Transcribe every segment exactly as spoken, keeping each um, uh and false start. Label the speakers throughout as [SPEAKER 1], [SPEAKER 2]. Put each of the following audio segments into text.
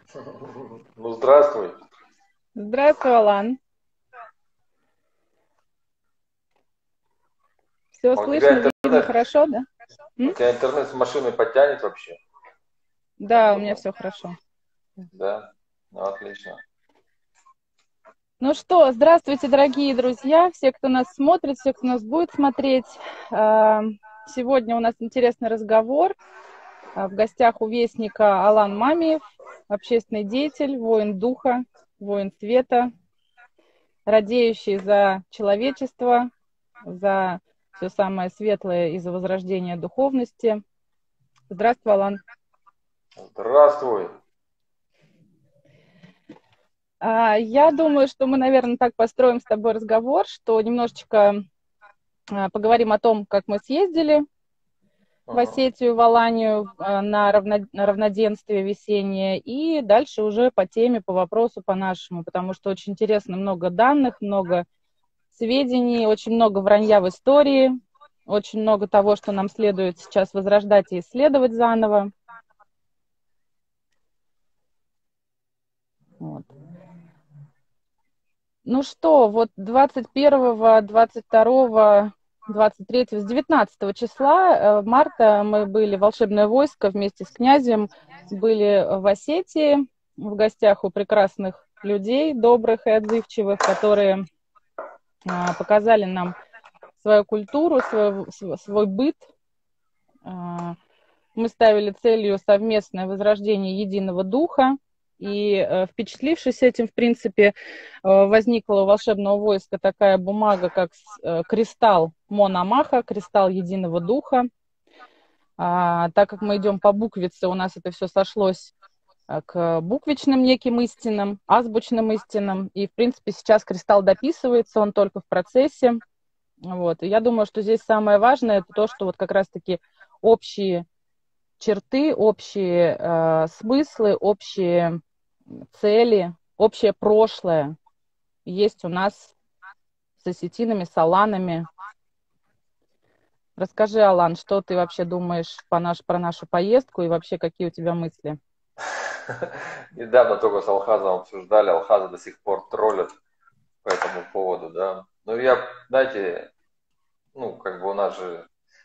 [SPEAKER 1] Ну, здравствуй.
[SPEAKER 2] Здравствуй, Алан. Все
[SPEAKER 1] А у тебя
[SPEAKER 2] слышно, видно
[SPEAKER 1] интернет,
[SPEAKER 2] хорошо, да?
[SPEAKER 1] у
[SPEAKER 2] М?
[SPEAKER 1] тебя интернет с машины подтянет вообще? Как
[SPEAKER 2] Да, у меня
[SPEAKER 1] думаешь?
[SPEAKER 2] все хорошо.
[SPEAKER 1] Да? Ну, отлично.
[SPEAKER 2] Ну что, здравствуйте, дорогие друзья, все, кто нас смотрит, все, кто нас будет смотреть. А, Сегодня у нас интересный разговор. А, В гостях у Вестника Алан Мамиев, общественный деятель, воин духа, воин света, радеющий за человечество, за все самое светлое и за возрождение духовности. Здравствуй, Алан.
[SPEAKER 1] Здравствуй.
[SPEAKER 2] А, Я думаю, что мы, наверное, так построим с тобой разговор, что немножечко а, поговорим о том, как мы съездили в
[SPEAKER 1] Мгм.
[SPEAKER 2] Осетию, в Аланию а, на, равно, на равноденствие весеннее, и дальше уже по теме, по вопросу, по нашему, потому что очень интересно, много данных, много сведений, очень много вранья в истории, очень много того, что нам следует сейчас возрождать и исследовать заново. Вот. Ну что, вот двадцать первого, двадцать второго, двадцать третьего, с девятнадцатого числа э, марта мы были, волшебное войско вместе с князем, были в Осетии, в гостях у прекрасных людей, добрых и отзывчивых, которые а, показали нам свою культуру, свой, свой, свой быт. А, Мы ставили целью совместное возрождение единого духа. И э, впечатлившись этим, в принципе, э, возникла у волшебного войска такая бумага, как с- э, кристалл Мономаха, кристалл единого духа. А, так как мы идем по буквице, у нас это все сошлось э, к буквичным неким истинам, азбучным истинам. И, в принципе, сейчас кристалл дописывается, он только в процессе. Вот. И я думаю, что здесь самое важное, это то, что вот как раз-таки общие черты, общие э, смыслы, общие цели, общее прошлое есть у нас с осетинами, с аланами. Расскажи, Алан, что ты вообще думаешь по наш, про нашу поездку и вообще какие у тебя мысли?
[SPEAKER 1] Недавно только с Алхазом обсуждали, Алхаза до сих пор троллят по этому поводу, да. Ну, я, знаете, ну, как бы у нас же,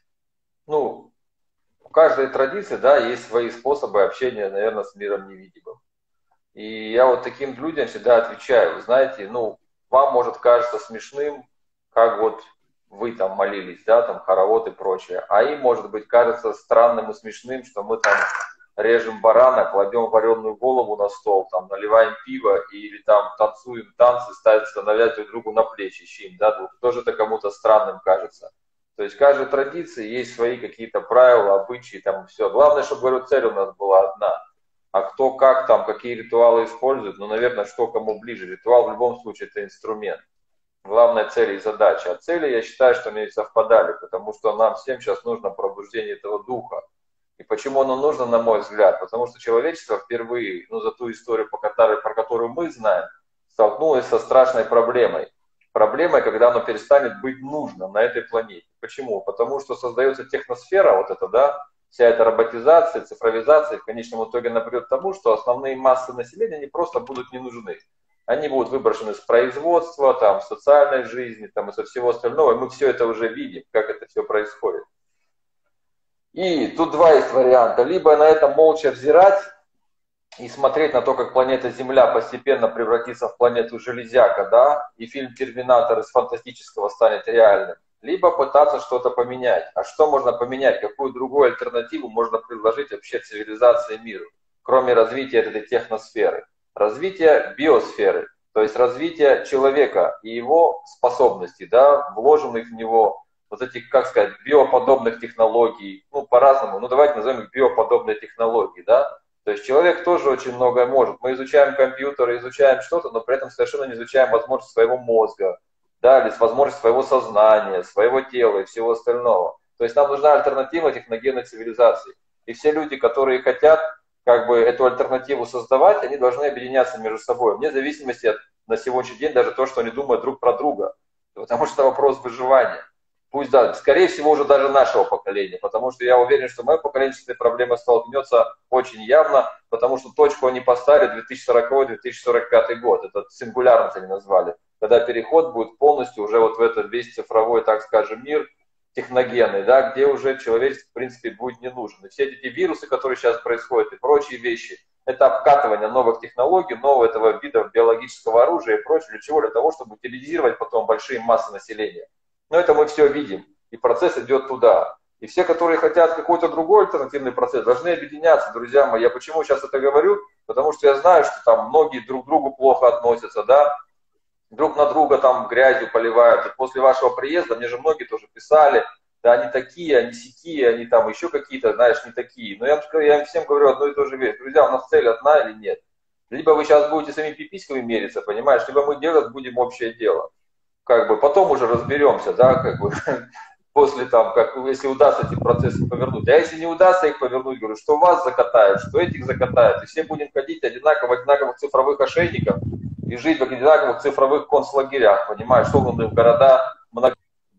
[SPEAKER 1] ну, у каждой традиции, да, есть свои способы общения, наверное, с миром невидимым. И я вот таким людям всегда отвечаю, вы знаете, ну, вам может кажется смешным, как вот вы там молились, да, там хоровод и прочее, а им, может быть, кажется странным и смешным, что мы там режем барана, кладем вареную голову на стол, там, наливаем пиво или там танцуем танцы, ставим, становясь друг другу на плечи, щим, да, тоже это кому-то странным кажется. То есть каждой традиции есть свои какие-то правила, обычаи, там, все. Главное, чтобы, говорю, цель у нас была одна. А кто как там, какие ритуалы использует, ну, наверное, что кому ближе. Ритуал в любом случае это инструмент. Главная цель и задача. А цели, я считаю, что они совпадали, потому что нам всем сейчас нужно пробуждение этого духа. И почему оно нужно, на мой взгляд? Потому что человечество впервые, ну, за ту историю, по которой, про которую мы знаем, столкнулось со страшной проблемой. Проблемой, когда оно перестанет быть нужным на этой планете. Почему? Потому что создается техносфера, вот эта, да, вся эта роботизация, цифровизация, в конечном итоге она приведет к тому, что основные массы населения, они просто будут не нужны. Они будут выброшены с производства, там, социальной жизни, там, и со всего остального. И мы все это уже видим, как это все происходит. И тут два есть варианта. Либо на это молча взирать и смотреть на то, как планета Земля постепенно превратится в планету железяка, да, и фильм «Терминатор» из фантастического станет реальным. Либо пытаться что-то поменять. А что можно поменять? Какую другую альтернативу можно предложить вообще цивилизации миру, кроме развития этой техносферы? Развитие биосферы, то есть развитие человека и его способностей, да, вложенных в него вот этих, как сказать, биоподобных технологий, ну, по-разному, ну, давайте назовем их биоподобные технологии, да. То есть человек тоже очень многое может. Мы изучаем компьютеры, изучаем что-то, но при этом совершенно не изучаем возможность своего мозга, да, или возможность своего сознания, своего тела и всего остального. То есть нам нужна альтернатива техногенной цивилизации. И все люди, которые хотят как бы эту альтернативу создавать, они должны объединяться между собой, вне зависимости от на сегодняшний день даже то, что они думают друг про друга. Потому что это вопрос выживания. Пусть, да, скорее всего, уже даже нашего поколения, потому что я уверен, что мое поколение с этой проблемой столкнется очень явно, потому что точку они поставили две тысячи сороковой — две тысячи сорок пятый год, это сингулярность они назвали, когда переход будет полностью уже вот в этот весь цифровой, так скажем, мир техногенный, да, где уже человечество, в принципе, будет не нужен. И все эти вирусы, которые сейчас происходят, и прочие вещи, это обкатывание новых технологий, нового этого вида биологического оружия и прочее, для чего? Для того, чтобы утилизировать потом большие массы населения. Но это мы все видим, и процесс идет туда. И все, которые хотят какой-то другой альтернативный процесс, должны объединяться, друзья мои. Я почему сейчас это говорю? Потому что я знаю, что там многие друг к другу плохо относятся, да, друг на друга там грязью поливают. И после вашего приезда, мне же многие тоже писали, да, они такие, они сякие, они там еще какие-то, знаешь, не такие. Но я, я им всем говорю одну и ту же вещь. Друзья, у нас цель одна или нет? Либо вы сейчас будете самими пиписьками мериться, понимаешь, либо мы делать будем общее дело. Как бы потом уже разберемся, да, как бы после там, как, если удастся эти процессы повернуть. А если не удастся их повернуть, говорю, что вас закатают, что этих закатают, и все будем ходить одинаково в одинаковых цифровых ошейниках и жить в одинаковых цифровых концлагерях, понимаешь, согнанные в города, много...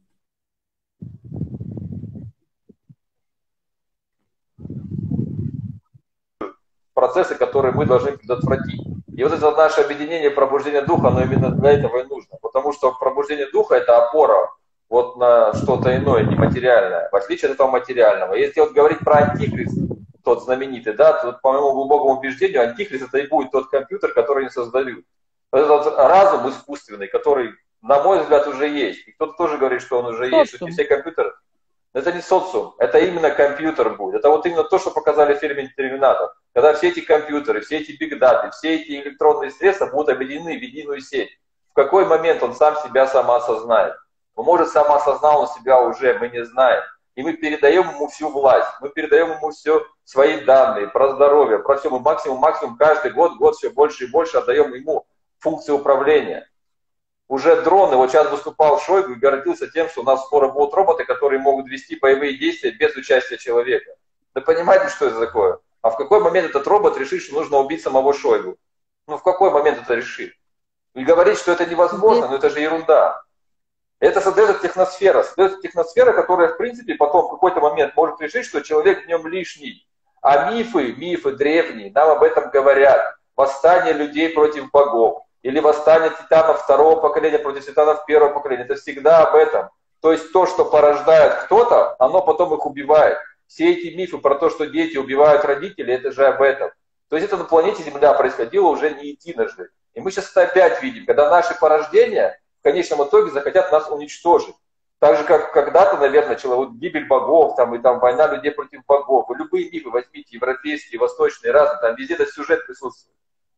[SPEAKER 1] процессы, которые мы должны предотвратить. И вот это наше объединение, пробуждение духа, оно именно для этого и нужно. Потому что пробуждение духа – это опора вот на что-то иное, нематериальное, в отличие от этого материального. Если вот говорить про антихрист, тот знаменитый, да, то, по моему глубокому убеждению, антихрист – это и будет тот компьютер, который они создают. Это вот разум искусственный, который, на мой взгляд, уже есть. И кто-то тоже говорит, что он уже есть. Что все компьютеры. Это не социум, это именно компьютер будет. Это вот именно то, что показали в фильме «Терминатор». Когда все эти компьютеры, все эти бигдаты, все эти электронные средства будут объединены в единую сеть. В какой момент он сам себя самоосознает? Ну, может, самоосознал он себя уже, мы не знаем. И мы передаем ему всю власть, мы передаем ему все свои данные про здоровье, про все. Мы максимум, максимум каждый год, год все больше и больше отдаем ему функции управления. Уже дроны, вот сейчас выступал Шойгу и гордился тем, что у нас скоро будут роботы, которые могут вести боевые действия без участия человека. Вы понимаете, что это такое? А в какой момент этот робот решит, что нужно убить самого Шойгу? Ну, в какой момент это решит? И говорить, что это невозможно, но это же ерунда. Это создает техносфера. Создает техносфера, которая, в принципе, потом в какой-то момент может решить, что человек в нем лишний. А мифы, мифы древние, нам об этом говорят. Восстание людей против богов. Или восстание титанов второго поколения против титанов первого поколения. Это всегда об этом. То есть то, что порождает кто-то, оно потом их убивает. Все эти мифы про то, что дети убивают родителей, это же об этом. То есть это на планете Земля происходило уже не единожды. И мы сейчас это опять видим, когда наши порождения в конечном итоге захотят нас уничтожить. Так же, как когда-то, наверное, человек, вот гибель богов, там, и там война людей против богов. И любые мифы возьмите, европейские, восточные, разные, там везде этот сюжет присутствует.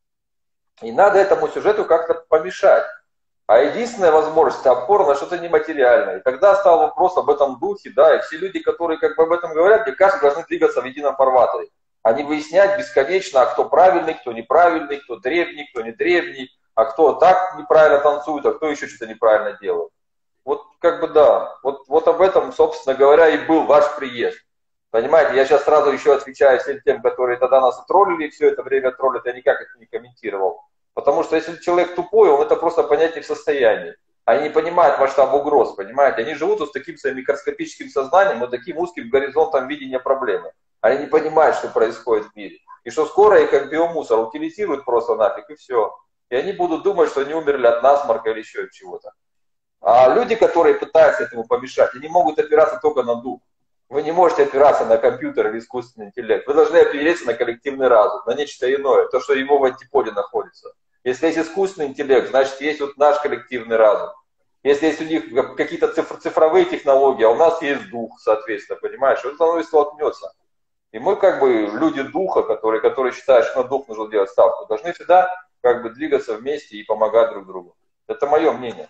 [SPEAKER 1] И надо этому сюжету как-то помешать. А единственная возможность – это опора на что-то нематериальное. И тогда стал вопрос об этом духе, да, и все люди, которые как бы об этом говорят, мне кажется, должны двигаться в едином формате. А не выяснять бесконечно, а кто правильный, кто неправильный, кто древний, кто не древний, а кто так неправильно танцует, а кто еще что-то неправильно делает. Вот как бы да, вот, вот об этом, собственно говоря, и был ваш приезд. Понимаете, я сейчас сразу еще отвечаю всем тем, которые тогда нас троллили, все это время троллят, я никак это не комментировал. Потому что если человек тупой, он это просто понять не в состоянии. Они не понимают масштаб угроз, понимаете? Они живут вот с таким своим микроскопическим сознанием, вот таким узким горизонтом видения проблемы. Они не понимают, что происходит в мире. И что скоро их как биомусор утилизируют просто нафиг, и все. И они будут думать, что они умерли от насморка или еще от чего-то. А люди, которые пытаются этому помешать, они могут опираться только на дух. Вы не можете опираться на компьютер или искусственный интеллект. Вы должны опереться на коллективный разум, на нечто иное, то, что его в антиподе находится. Если есть искусственный интеллект, значит, есть вот наш коллективный разум. Если есть у них какие-то цифр, цифровые технологии, а у нас есть дух, соответственно, понимаешь, вот оно и столкнется. И мы, как бы, люди духа, которые, которые считают, что на дух нужно делать ставку, должны всегда, как бы, двигаться вместе и помогать друг другу. Это мое мнение.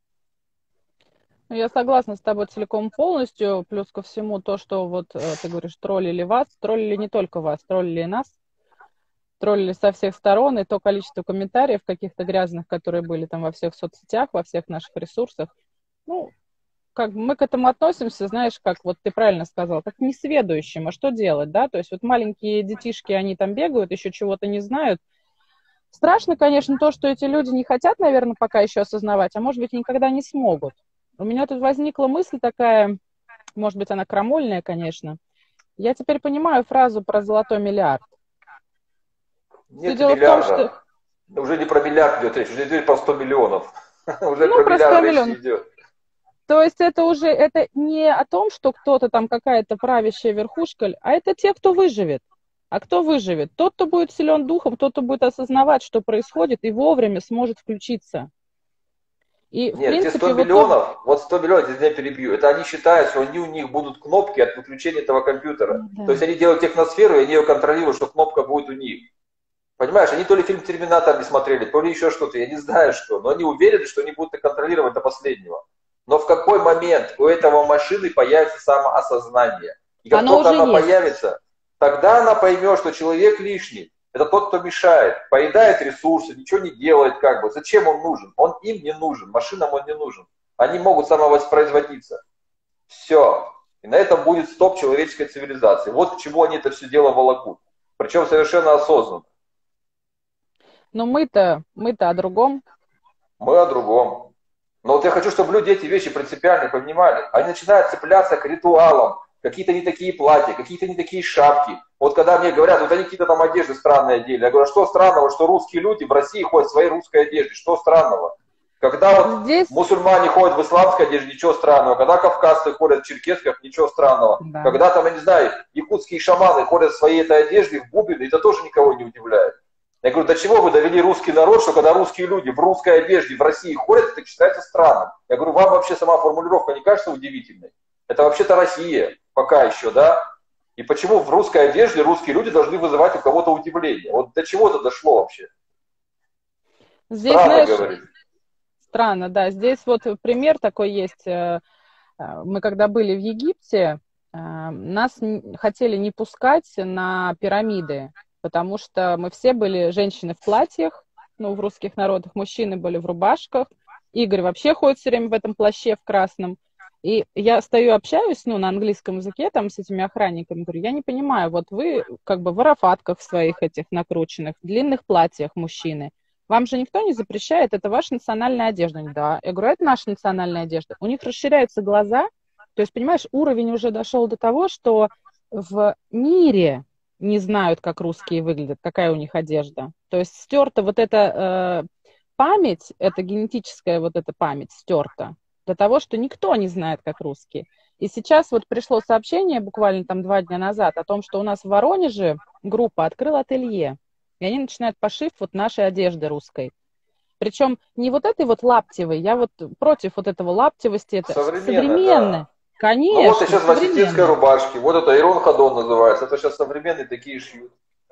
[SPEAKER 2] Я согласна с тобой целиком полностью, плюс ко всему то, что вот ты говоришь, троллили вас, троллили не только вас, троллили и нас, троллили со всех сторон, и то количество комментариев каких-то грязных, которые были там во всех соцсетях, во всех наших ресурсах, ну, как бы мы к этому относимся, знаешь, как вот ты правильно сказал, как к несведущим, а что делать, да, то есть вот маленькие детишки, они там бегают, еще чего-то не знают. Страшно, конечно, то, что эти люди не хотят, наверное, пока еще осознавать, а может быть, никогда не смогут. У меня тут возникла мысль такая, может быть, она крамольная, конечно. Я теперь понимаю фразу про золотой миллиард. Все
[SPEAKER 1] Нет
[SPEAKER 2] дело в том, что...
[SPEAKER 1] миллиарда. Уже не про миллиард идет речь, уже идет про сто миллионов. Уже
[SPEAKER 2] Ну,
[SPEAKER 1] про
[SPEAKER 2] про сто
[SPEAKER 1] миллиард речь не
[SPEAKER 2] миллионов.
[SPEAKER 1] идет.
[SPEAKER 2] То есть это уже это не о том, что кто-то там, какая-то правящая верхушка, а это те, кто выживет. А кто выживет? Тот, кто будет силен духом, тот, кто будет осознавать, что происходит, и вовремя сможет включиться. И, в
[SPEAKER 1] Нет, те сто
[SPEAKER 2] принципе, вот то...
[SPEAKER 1] миллионов, вот сто миллионов, здесь я перебью, это они считают, что они, у них будут кнопки от выключения этого компьютера.
[SPEAKER 2] Ну,
[SPEAKER 1] То есть
[SPEAKER 2] да.
[SPEAKER 1] они делают техносферу, и они ее контролируют, что кнопка будет у них. Понимаешь, они то ли фильм «Терминатор» не смотрели, то ли еще что-то, я не знаю что, но они уверены, что они будут это контролировать до последнего. Но в какой момент у этого машины появится самоосознание? И как
[SPEAKER 2] Оно
[SPEAKER 1] только
[SPEAKER 2] уже
[SPEAKER 1] она
[SPEAKER 2] есть.
[SPEAKER 1] появится, тогда она поймет, что человек лишний. Это тот, кто мешает, поедает ресурсы, ничего не делает, как бы. Зачем он нужен? Он им не нужен, машинам он не нужен. Они могут самовоспроизводиться. Все. И на этом будет стоп человеческой цивилизации. Вот к чему они это все дело волокут. Причем совершенно осознанно.
[SPEAKER 2] Но мы-то, мы-то о другом.
[SPEAKER 1] Мы о другом. Но вот я хочу, чтобы люди эти вещи принципиально понимали. Они начинают цепляться к ритуалам, какие-то не такие платья, какие-то не такие шапки. Вот когда мне говорят, вот они какие-то там одежды странные одели, я говорю, а что странного, что русские люди в России ходят в своей русской одежде, что странного? Когда вот
[SPEAKER 2] Здесь,
[SPEAKER 1] мусульмане ходят в исламской одежде, ничего странного. Когда кавказцы ходят в черкесках, ничего странного.
[SPEAKER 2] да.
[SPEAKER 1] Когда там, я не знаю, якутские шаманы ходят в своей этой одежде, в бубен, это тоже никого не удивляет. Я говорю, до чего вы довели русский народ, что когда русские люди в русской одежде в России ходят, это считается странным. Я говорю, вам вообще сама формулировка не кажется удивительной? Это вообще-то Россия, пока еще, да? И почему в русской одежде русские люди должны вызывать у кого-то удивление? Вот до чего это дошло вообще?
[SPEAKER 2] Здесь,
[SPEAKER 1] Странно
[SPEAKER 2] знаешь,
[SPEAKER 1] говорить.
[SPEAKER 2] странно, да. Здесь вот пример такой есть. э, э, Мы когда были в Египте, э, нас н- хотели не пускать на пирамиды, потому что мы все были женщины в платьях, ну, в русских народах, мужчины были в рубашках. Игорь вообще ходит все время в этом плаще в красном. И я стою, общаюсь, ну, на английском языке там с этими охранниками, говорю, я не понимаю, вот вы как бы в арафатках своих этих накрученных, в длинных платьях мужчины, вам же никто не запрещает, это ваша национальная одежда. Они, да, я говорю, это наша национальная одежда. У них расширяются глаза, то есть, понимаешь, уровень уже дошел до того, что в мире не знают, как русские выглядят, какая у них одежда. То есть стерта вот эта э, память, эта генетическая вот эта память стерта до того, что никто не знает, как русские. И сейчас вот пришло сообщение буквально там два дня назад о том, что у нас в Воронеже группа открыла ателье, и они начинают пошив вот нашей одежды русской. Причем не вот этой вот лаптевой, я вот против вот этого лаптевости, это
[SPEAKER 1] Современная,
[SPEAKER 2] современная.
[SPEAKER 1] да. Ну вот
[SPEAKER 2] Конечно,
[SPEAKER 1] сейчас в осетинской
[SPEAKER 2] современная.
[SPEAKER 1] рубашке, вот это Ирон Ходон называется, это сейчас современные такие шьют.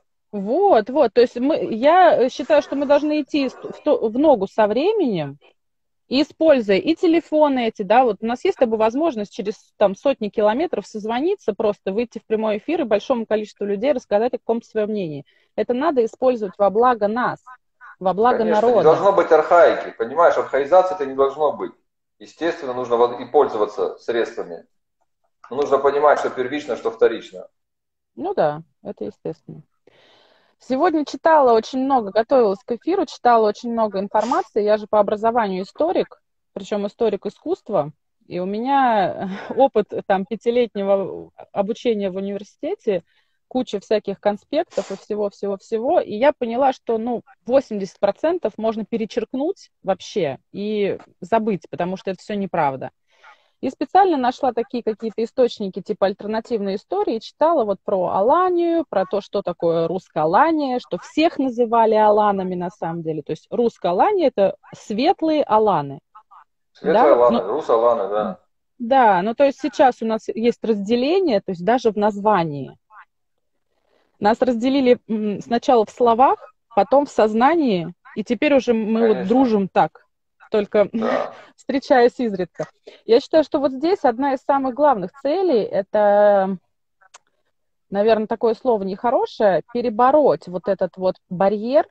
[SPEAKER 2] Вот, вот, то есть мы, я считаю, что мы должны идти в, то- в ногу со временем, и используя и телефоны эти, да, вот у нас есть с тобой возможность через там сотни километров созвониться, просто выйти в прямой эфир и большому количеству людей рассказать о каком-то своем мнении. Это надо использовать во благо нас, во благо
[SPEAKER 1] Конечно, не
[SPEAKER 2] народа.
[SPEAKER 1] должно быть архаики, понимаешь, архаизации это не должно быть. Естественно, нужно вот и пользоваться средствами. Но нужно понимать, что первично, что вторично.
[SPEAKER 2] Ну да, это естественно. Сегодня читала очень много, готовилась к эфиру, читала очень много информации. Я же по образованию историк, причем историк искусства. И у меня опыт там пятилетнего обучения в университете, куча всяких конспектов и всего-всего-всего. И я поняла, что ну, восемьдесят процентов можно перечеркнуть вообще и забыть, потому что это все неправда. И специально нашла такие какие-то источники типа альтернативной истории, читала вот про Аланию, про то, что такое русско-Алания, что всех называли аланами на самом деле. То есть русско-Алания — это светлые аланы.
[SPEAKER 1] Светлая
[SPEAKER 2] Да?
[SPEAKER 1] лана,
[SPEAKER 2] Ну,
[SPEAKER 1] рус Алана, да.
[SPEAKER 2] да, ну то есть сейчас у нас есть разделение, то есть даже в названии. Нас разделили м, сначала в словах, потом в сознании, и теперь уже мы вот
[SPEAKER 1] Конечно,
[SPEAKER 2] дружим так, только
[SPEAKER 1] да.
[SPEAKER 2] встречаясь изредка. Я считаю, что вот здесь одна из самых главных целей — это, наверное, такое слово нехорошее, перебороть вот этот вот барьер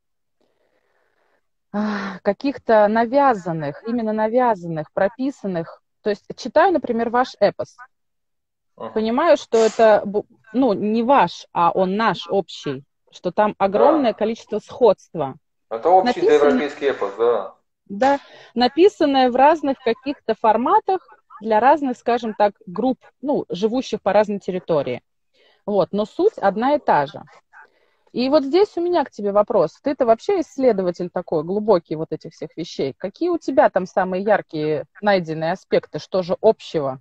[SPEAKER 2] а, каких-то навязанных, именно навязанных, прописанных. То есть читаю, например, ваш эпос.
[SPEAKER 1] Мгм.
[SPEAKER 2] Понимаю, что это, бу- ну, не ваш, а он наш общий, что там огромное
[SPEAKER 1] Да.
[SPEAKER 2] количество сходства.
[SPEAKER 1] Это общий
[SPEAKER 2] Написано,
[SPEAKER 1] европейский эпос, да.
[SPEAKER 2] Да, написанное в разных каких-то форматах для разных, скажем так, групп, ну, живущих по разной территории. Вот, но суть одна и та же. И вот здесь у меня к тебе вопрос. Ты-то вообще исследователь такой, глубокий вот этих всех вещей. Какие у тебя там самые яркие найденные аспекты? Что же общего?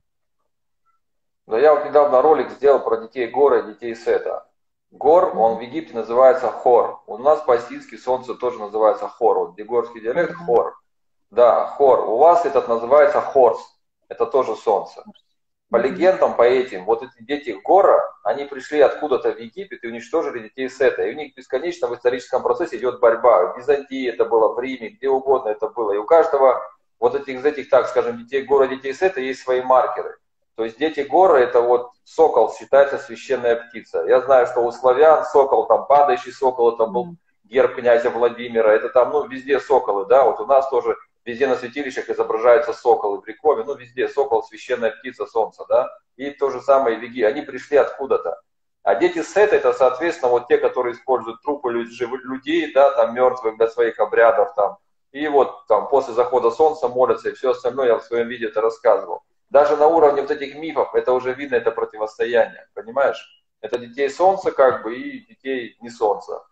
[SPEAKER 1] Но я вот недавно ролик сделал про детей Гора и детей Сета. Гор, он в Египте называется Хор. У нас по-ассирийски солнце тоже называется Хор. Вот дегорский диалект Хор. Да, Хор. У вас этот называется Хорс. Это тоже солнце. По легендам, по этим, вот эти дети Гора, они пришли откуда-то в Египет и уничтожили детей Сета. И у них бесконечно в историческом процессе идет борьба. В Византии это было, в Риме, где угодно это было. И у каждого вот этих, из этих, так скажем, детей Гора, детей Сета есть свои маркеры. То есть дети Гора, это вот сокол, считается священная птица. Я знаю, что у славян сокол, там падающий сокол, это был герб князя Владимира. Это там, ну, везде соколы, да. Вот у нас тоже везде на святилищах изображаются соколы в Рякове, ну, везде сокол, священная птица, солнце, да. И то же самое веги, они пришли откуда-то. А дети Сета, это, соответственно, вот те, которые используют трупы людей, да, там, мертвых для своих обрядов, там. И вот там после захода солнца молятся, и все остальное я в своем видео это рассказывал. Даже на уровне вот этих мифов это уже видно, это противостояние, понимаешь? Это детей солнца как бы и детей не солнца.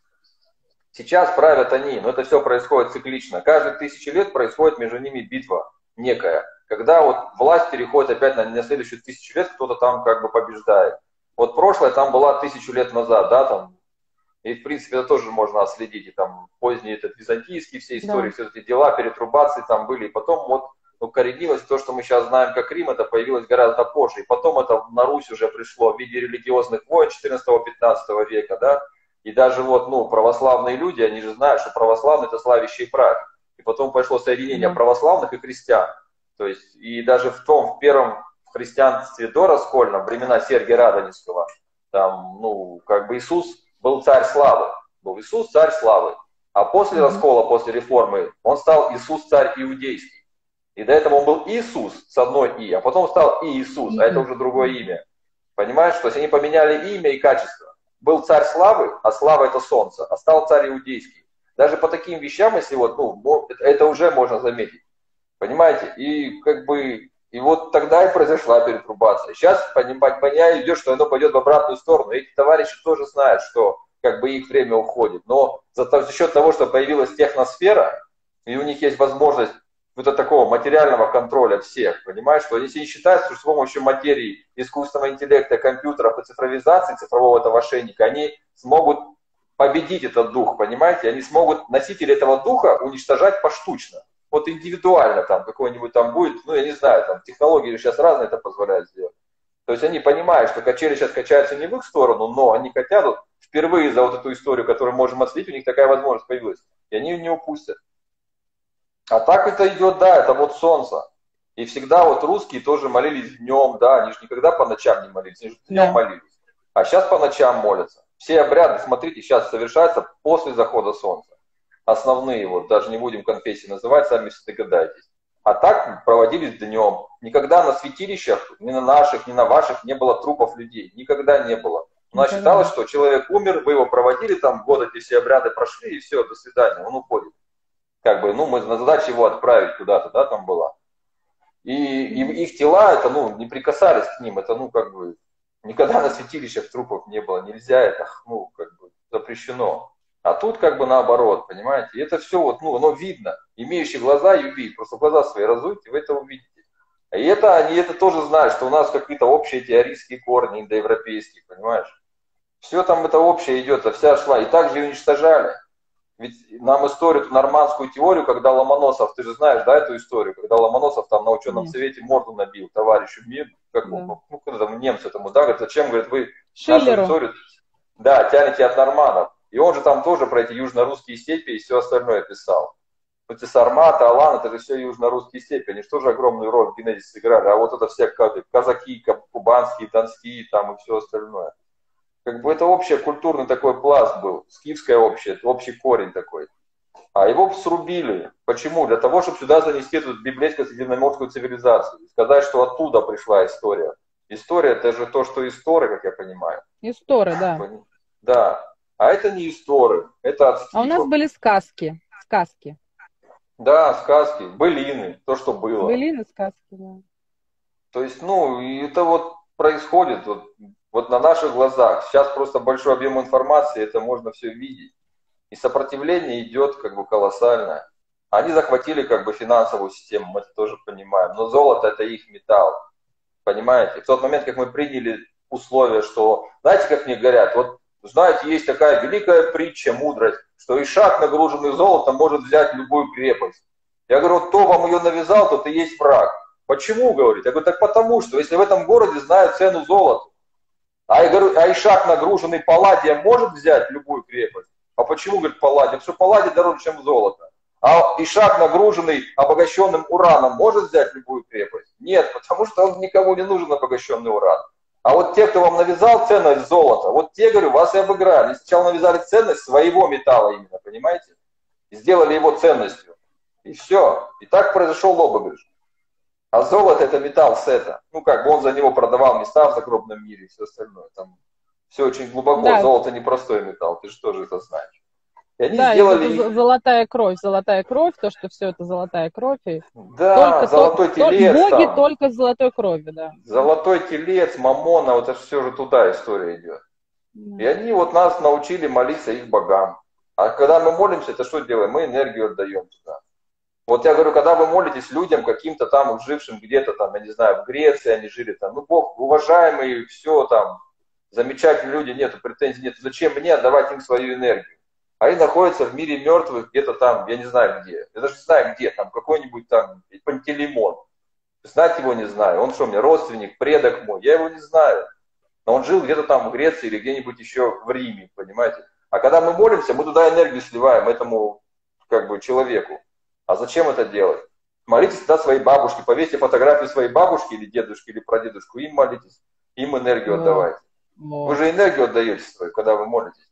[SPEAKER 1] Сейчас правят они, но это все происходит циклично. Каждые тысячи лет происходит между ними битва некая. Когда вот власть переходит опять на, на следующую тысячу лет, кто-то там как бы побеждает. Вот прошлое там была тысячу лет назад, да, там. И в принципе это тоже можно отследить. И там поздние этот византийские все истории, да. Все эти дела, перетрубации там были. И потом вот укоренилось то, что мы сейчас знаем как Рим, это появилось гораздо позже. И потом это на Русь уже пришло в виде религиозных войн четырнадцатого-пятнадцатого века, да. И даже вот, ну, православные люди, они же знают, что православные это славящий прах. И потом пошло соединение mm. православных и христиан. То есть, и даже в том, в первом в христианстве дораскольном, времена Сергия Радонежского, там, ну, как бы Иисус был царь славы. Был Иисус царь славы. А после mm-hmm. раскола, после реформы, он стал Иисус царь иудейский. И до этого он был Иисус с одной «и», а потом стал Иисус, mm-hmm. а это уже другое имя. Понимаешь? То есть они поменяли имя и качество. Был царь славы, а слава это солнце, а стал царь иудейский. Даже по таким вещам, если вот, ну, это уже можно заметить. Понимаете? И как бы, и вот тогда и произошла перетрубация. Сейчас, понимаю, идет, что оно пойдет в обратную сторону. Эти товарищи тоже знают, что как бы их время уходит. Но за, за счет того, что появилась техносфера, и у них есть возможность вот такого материального контроля всех, понимаешь, что если они считают, что с помощью материи, искусственного интеллекта, компьютеров и цифровизации, цифрового этого шейника, они смогут победить этот дух, понимаете, они смогут носители этого духа уничтожать поштучно, вот индивидуально там какой-нибудь там будет, ну я не знаю, там технологии сейчас разные это позволяют сделать. То есть они понимают, что качели сейчас качаются не в их сторону, но они хотят, вот, впервые за вот эту историю, которую можем отследить, у них такая возможность появилась, и они ее не упустят. А так это идет, да, это вот солнце. И всегда вот русские тоже молились днем, да, они же никогда по ночам не молились, они же днем yeah. молились. А сейчас по ночам молятся. Все обряды, смотрите, сейчас совершаются после захода солнца. Основные, вот, даже не будем конфессии называть, сами все догадаетесь. А так проводились днем. Никогда на святилищах, ни на наших, ни на ваших не было трупов людей. Никогда не было. У нас считалось, что человек умер, вы его проводили, там год эти все обряды прошли, и все, до свидания, он уходит. Как бы, ну, мы на задаче его отправить куда-то, да, там была. И, и их тела, это, ну, не прикасались к ним, это, ну, как бы, никогда на святилищах трупов не было, нельзя, это, ну, как бы, запрещено. А тут, как бы, наоборот, понимаете, и это все, вот, ну, оно видно, имеющий глаза и увидит, просто глаза свои разуйте, вы это увидите. И это, они это тоже знают, что у нас какие-то общие теорийские корни индоевропейские, понимаешь. Все там это общее идет, а вся шла, и так же и уничтожали. Ведь нам историю, эту нормандскую теорию, когда Ломоносов, ты же знаешь, да, эту историю, когда Ломоносов там на ученом совете морду набил товарищу, как, да. ну, ну, там, немцу этому, да, говорит, зачем, говорит, вы
[SPEAKER 2] Шиллеру.
[SPEAKER 1] нашу историю, да, тянете от норманов. И он же там тоже про эти южно-русские степи и все остальное писал. Эти Сарматы, Алан, это же все южно-русские степи, они же тоже огромную роль в генезисе сыграли, а вот это все казаки, кубанские, донские там и все остальное. Как бы это общий культурный такой пласт был, скифское общее, общий корень такой. А его срубили. Почему? Для того, чтобы сюда занести эту библейско-средиземноморскую цивилизацию. Сказать, что оттуда пришла история. История это же то, что история, как я понимаю.
[SPEAKER 2] История, да.
[SPEAKER 1] Да. А это не история, это от скифов.
[SPEAKER 2] А у нас были сказки. Сказки.
[SPEAKER 1] Да, сказки, былины, то, что было.
[SPEAKER 2] Былины, сказки, да.
[SPEAKER 1] То есть, ну, и это вот происходит вот, вот на наших глазах. Сейчас просто большой объем информации, это можно все видеть. И сопротивление идет как бы колоссальное. Они захватили как бы финансовую систему, мы это тоже понимаем. Но золото это их металл, понимаете? В тот момент, как мы приняли условия, что, знаете, как мне говорят, вот знаете, есть такая великая притча, мудрость, что Ишак, нагруженный золотом, может взять любую крепость. Я говорю, вот кто вам ее навязал, тот и есть враг. Почему, говорит? Я говорю, так потому что, если в этом городе знают цену золота, а, я говорю, а Ишак, нагруженный палладием, может взять любую крепость? А почему, говорит, палладий? Потому что палладий дороже, чем золото. А Ишак, нагруженный обогащенным ураном, может взять любую крепость? Нет, потому что он никому не нужен обогащенный уран. А вот те, кто вам навязал ценность золота, вот те, говорю, вас и обыграли. Сначала навязали ценность своего металла именно, понимаете? И сделали его ценностью. И все. И так произошел обыгрыш. А золото это металл сета. Ну, как бы он за него продавал места в загробном мире и все остальное. Там все очень глубоко.
[SPEAKER 2] Да,
[SPEAKER 1] Золото не простой металл, ты же тоже это знаешь. И они
[SPEAKER 2] да, и вот
[SPEAKER 1] сделали
[SPEAKER 2] эта
[SPEAKER 1] их...
[SPEAKER 2] золотая кровь, золотая кровь, то, что все это золотая кровь, и
[SPEAKER 1] Да,
[SPEAKER 2] только то,
[SPEAKER 1] золотой
[SPEAKER 2] то-
[SPEAKER 1] телец
[SPEAKER 2] боги
[SPEAKER 1] там.
[SPEAKER 2] только с золотой кровью, да.
[SPEAKER 1] Золотой телец, мамона, вот это все же туда история идет. И
[SPEAKER 2] Да.
[SPEAKER 1] они вот нас научили молиться их богам. А когда мы молимся, это что делаем? Мы энергию отдаем туда. Вот я говорю, когда вы молитесь людям, каким-то там жившим где-то там, я не знаю, в Греции они жили там, ну Бог, уважаемые, все там, замечательные люди, нету претензий, нет. Зачем мне отдавать им свою энергию? Они находятся в мире мертвых где-то там, я не знаю где. Я даже не знаю где, там какой-нибудь там Пантелеймон. Знать его не знаю. Он что, мне родственник, предок мой? Я его не знаю. Но он жил где-то там в Греции или где-нибудь еще в Риме, понимаете? А когда мы молимся, мы туда энергию сливаем этому как бы человеку. А зачем это делать? Молитесь тогда своей бабушке, повесьте фотографию своей бабушки или дедушки, или прадедушку, им молитесь, им энергию
[SPEAKER 2] Вот,
[SPEAKER 1] отдавайте. Вы
[SPEAKER 2] вот.
[SPEAKER 1] же энергию отдаете свою, когда вы молитесь.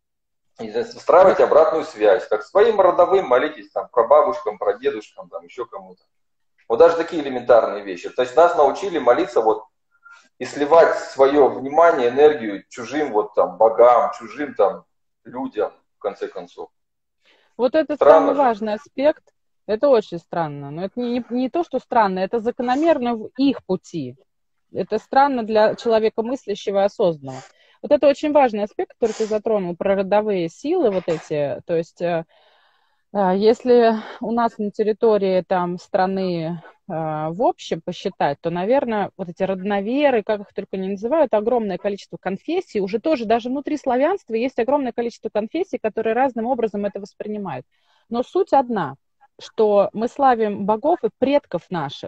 [SPEAKER 1] И устраивайте обратную связь, как своим родовым молитесь, там, про бабушкам, про дедушкам, там, еще кому-то. Вот даже такие элементарные вещи. То есть нас научили молиться вот и сливать свое внимание, энергию чужим вот там богам, чужим там людям, в конце концов.
[SPEAKER 2] Вот это
[SPEAKER 1] Странно
[SPEAKER 2] самый
[SPEAKER 1] же.
[SPEAKER 2] важный аспект. Это очень странно. Но это не, не, не то, что странно, это закономерно в их пути. Это странно для человека мыслящего и осознанного. Вот это очень важный аспект, который ты затронул, про родовые силы вот эти. То есть, э, э, если у нас на территории там страны э, в общем посчитать, то, наверное, вот эти родноверы, как их только не называют, огромное количество конфессий, уже тоже даже внутри славянства есть огромное количество конфессий, которые разным образом это воспринимают. Но суть одна, что мы славим богов и предков наших.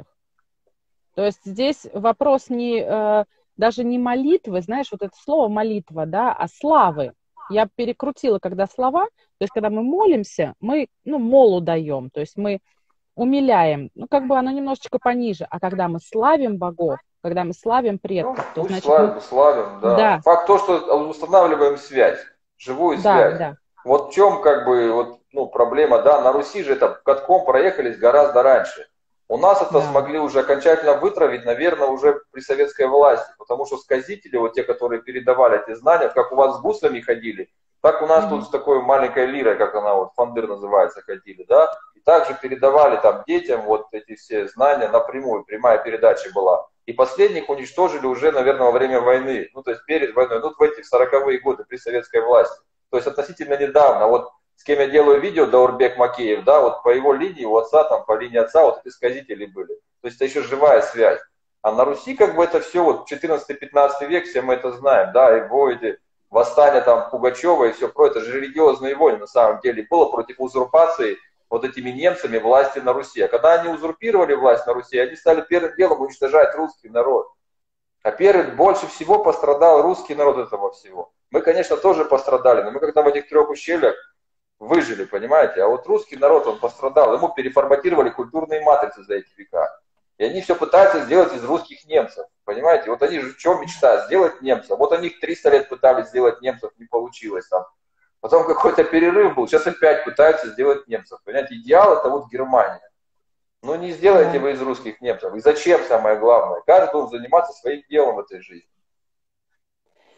[SPEAKER 2] То есть здесь вопрос не, э, даже не молитвы, знаешь, вот это слово молитва, да, а славы. Я перекрутила, когда слова, то есть когда мы молимся, мы, ну, молу даем, то есть мы умиляем, ну, как бы оно немножечко пониже, а когда мы славим богов, когда мы славим
[SPEAKER 1] Ну,
[SPEAKER 2] предков, то
[SPEAKER 1] пусть
[SPEAKER 2] значит мы,
[SPEAKER 1] славим, славим, да.
[SPEAKER 2] да,
[SPEAKER 1] Факт то, что устанавливаем связь, живую
[SPEAKER 2] да,
[SPEAKER 1] связь.
[SPEAKER 2] да,
[SPEAKER 1] Вот в чем как бы вот, ну, проблема, да, на Руси же это катком проехались гораздо раньше. У нас это
[SPEAKER 2] да,
[SPEAKER 1] смогли уже окончательно вытравить, наверное, уже при советской власти, потому что сказители, вот те, которые передавали эти знания, как у вас с гуслями ходили, так у нас тут
[SPEAKER 2] угу,
[SPEAKER 1] с такой маленькой лирой, как она вот, фандыр называется, ходили, да, и также передавали там детям вот эти все знания напрямую, прямая передача была. И последних уничтожили уже, наверное, во время войны, ну, то есть перед войной, ну, в эти сороковые годы при советской власти. То есть относительно недавно, вот с кем я делаю видео, Даурбек Макеев, да, вот по его линии, у отца, там, по линии отца, вот эти сказители были. То есть это еще живая связь. А на Руси как бы это все, вот четырнадцатый-пятнадцатый век, все мы это знаем, да, его эти восстания там Пугачева и все прочее, это же религиозные войны на самом деле было против узурпации вот этими немцами власти на Руси. А когда они узурпировали власть на Руси, они стали первым делом уничтожать русский народ. А первый больше всего пострадал русский народ этого всего. Мы, конечно, тоже пострадали, но мы когда в этих трех ущельях выжили, понимаете? А вот русский народ, он пострадал, ему переформатировали культурные матрицы за эти века. И они все пытаются сделать из русских немцев, понимаете? Вот они же в чем мечтают? Сделать немцев. Вот они триста лет пытались сделать немцев, не получилось там. Потом какой-то перерыв был, сейчас опять пытаются сделать немцев. Понимаете, идеал это вот Германия. Ну не сделайте
[SPEAKER 2] да.
[SPEAKER 1] вы из русских немцев. И зачем, самое главное? Каждый должен заниматься своим делом в этой жизни.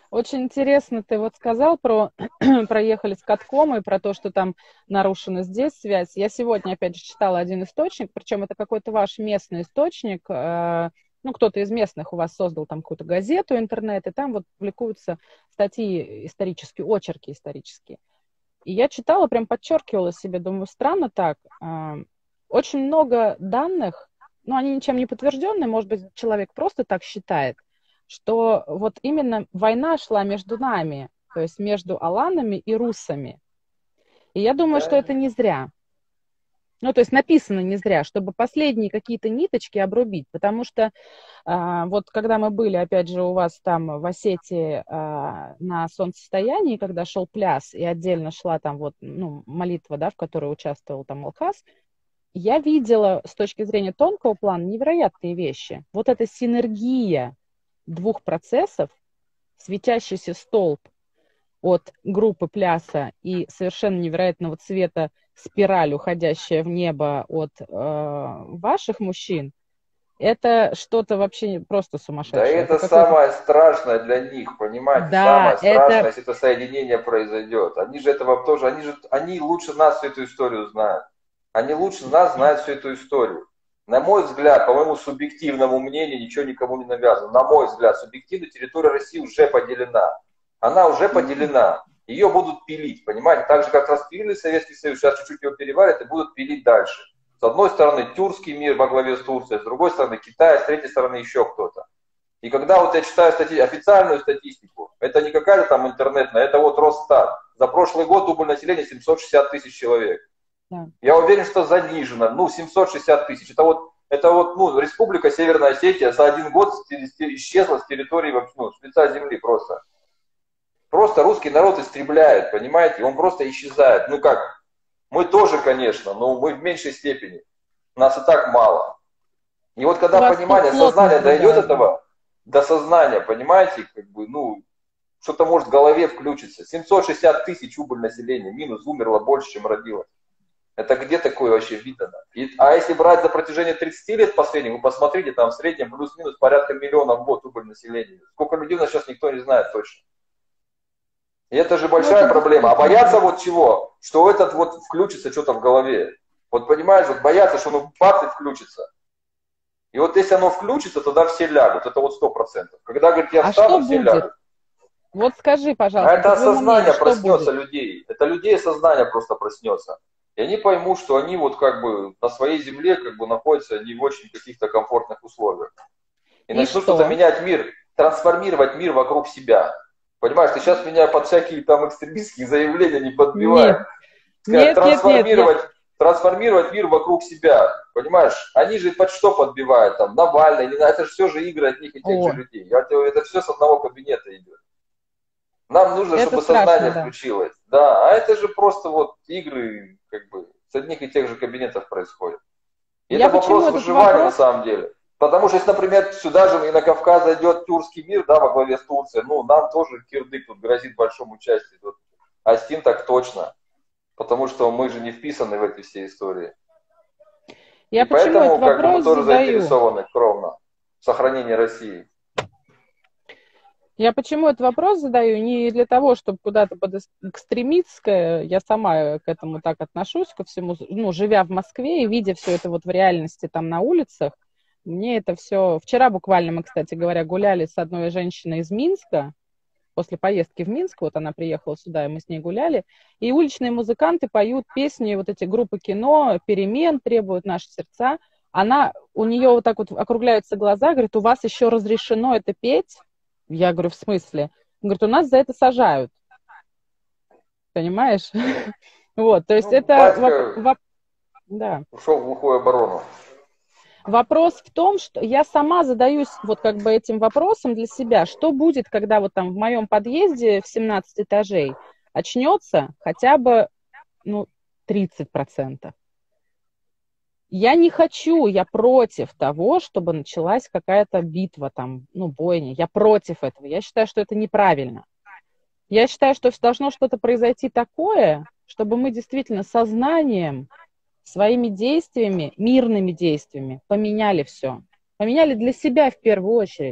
[SPEAKER 2] Очень интересно ты вот сказал про проехали с катком и про то, что там нарушена здесь связь. Я сегодня опять же читала один источник, причем это какой-то ваш местный источник, э, ну, кто-то из местных у вас создал там какую-то газету, интернет, и там вот публикуются статьи исторические, очерки исторические. И я читала, прям подчеркивала себе, думаю, странно так. э, Очень много данных, ну, они ничем не подтвержденные, может быть, человек просто так считает, что вот именно война шла между нами, то есть между аланами и руссами. И я думаю, что
[SPEAKER 1] Да.
[SPEAKER 2] это не зря. Ну, то есть написано не зря, чтобы последние какие-то ниточки обрубить, потому что а, вот когда мы были, опять же, у вас там в Осетии а, на солнцестоянии, когда шел пляс, и отдельно шла там вот, ну, молитва, да, в которой участвовал там Алхаз, я видела с точки зрения тонкого плана невероятные вещи. Вот эта синергия двух процессов, светящийся столб от группы пляса и совершенно невероятного цвета спираль, уходящая в небо от э, ваших мужчин, это что-то вообще просто
[SPEAKER 1] Да
[SPEAKER 2] сумасшедшее. Это
[SPEAKER 1] это
[SPEAKER 2] какой-то...
[SPEAKER 1] самое страшное для них, понимаете?
[SPEAKER 2] Да,
[SPEAKER 1] Самое страшное,
[SPEAKER 2] это...
[SPEAKER 1] если это соединение произойдет. Они же этого тоже, они же, они лучше нас всю эту историю знают. Они лучше нас знают всю эту историю. На мой взгляд, по моему субъективному мнению, ничего никому не навязано. На мой взгляд, субъективно территория России уже поделена. Она уже поделена. Ее будут пилить, понимаете? Так же, как распилили Советский Союз, сейчас чуть-чуть его переварят и будут пилить дальше. С одной стороны, тюркский мир во главе с Турцией, с другой стороны, Китай, с третьей стороны, еще кто-то. И когда вот я читаю стати... официальную статистику, это не какая-то там интернетная, это вот Росстат. За прошлый год убыль населения семьсот шестьдесят тысяч человек.
[SPEAKER 2] Да.
[SPEAKER 1] Я уверен, что занижено. Ну, семьсот шестьдесят тысяч. Это вот, это вот ну, Республика Северная Осетия за один год исчезла с территории, ну, с лица земли просто. Просто русский народ истребляет, понимаете? Он просто исчезает. Ну как, мы тоже, конечно, но мы в меньшей степени. Нас и так мало. И вот когда понимание, сознание дойдет этого, до сознания, понимаете, как бы, ну, что-то может в голове включиться. семьсот шестьдесят тысяч убыль населения, минус, умерло больше, чем родилось. Это где такое вообще видно? И, а если брать за протяжении тридцати лет последних, вы посмотрите, там в среднем плюс-минус порядка миллиона в год убыль населения. Сколько людей у нас сейчас никто не знает точно. И это же большая ну, проблема. А боятся вот чего? Что этот вот включится что-то в голове. Вот понимаешь, вот боятся, что оно бац и включится. И вот если оно включится, тогда все лягут. Это вот сто процентов. Когда, говорит, я встану,
[SPEAKER 2] а
[SPEAKER 1] все
[SPEAKER 2] будет?
[SPEAKER 1] лягут.
[SPEAKER 2] Вот скажи, пожалуйста.
[SPEAKER 1] А это осознание проснется
[SPEAKER 2] будет?
[SPEAKER 1] людей. Это людей сознание просто проснется. И они поймут, что они вот как бы на своей земле как бы находятся не в очень каких-то комфортных условиях. И, и начнут что? что-то менять мир, трансформировать мир вокруг себя. Понимаешь, ты сейчас меня под всякие там экстремистские заявления не подбивай.
[SPEAKER 2] Нет.
[SPEAKER 1] Сказать,
[SPEAKER 2] нет,
[SPEAKER 1] трансформировать,
[SPEAKER 2] нет, нет.
[SPEAKER 1] трансформировать мир вокруг себя. Понимаешь, они же под что подбивают? Там, Навальный, это же все же игры от них и тех О. же людей. Это все с одного кабинета идет. Нам нужно, это чтобы страшно, сознание да. включилось. Да, а это же просто вот игры как бы с одних и тех же кабинетов происходят. И Я это вопрос выживания вопрос... на самом деле. Потому что, если, например, сюда же и на Кавказ зайдет тюркский мир, да, во главе с Турцией, ну, нам тоже кирдык тут грозит большому участию. Вот. А с тем так точно. Потому что мы же не вписаны в эти все истории.
[SPEAKER 2] Я
[SPEAKER 1] и поэтому как бы, мы тоже задаю. заинтересованы кровно в сохранении России.
[SPEAKER 2] Я почему этот вопрос задаю? Не для того, чтобы куда-то экстремистское, я сама к этому так отношусь, ко всему, ну, живя в Москве и видя все это вот в реальности там на улицах, мне это все... Вчера буквально мы, кстати говоря, гуляли с одной женщиной из Минска, после поездки в Минск, вот она приехала сюда, и мы с ней гуляли, и уличные музыканты поют песни, вот эти группы кино, перемен требуют наши сердца. Она, у нее вот так вот округляются глаза, говорит, у вас еще разрешено это петь? Я говорю, в смысле? Он говорит, у нас за это сажают. Понимаешь? Вот, то есть это... Да.
[SPEAKER 1] Ушел в глухую оборону.
[SPEAKER 2] Вопрос в том, что я сама задаюсь вот как бы этим вопросом для себя. Что будет, когда вот там в моем подъезде в семнадцать этажей очнется хотя бы, ну, тридцать процентов? Я не хочу, я против того, чтобы началась какая-то битва, там, ну, бойня. Я против этого. Я считаю, что это неправильно. Я считаю, что должно что-то произойти такое, чтобы мы действительно сознанием, своими действиями, мирными действиями поменяли все. Поменяли для себя в первую очередь.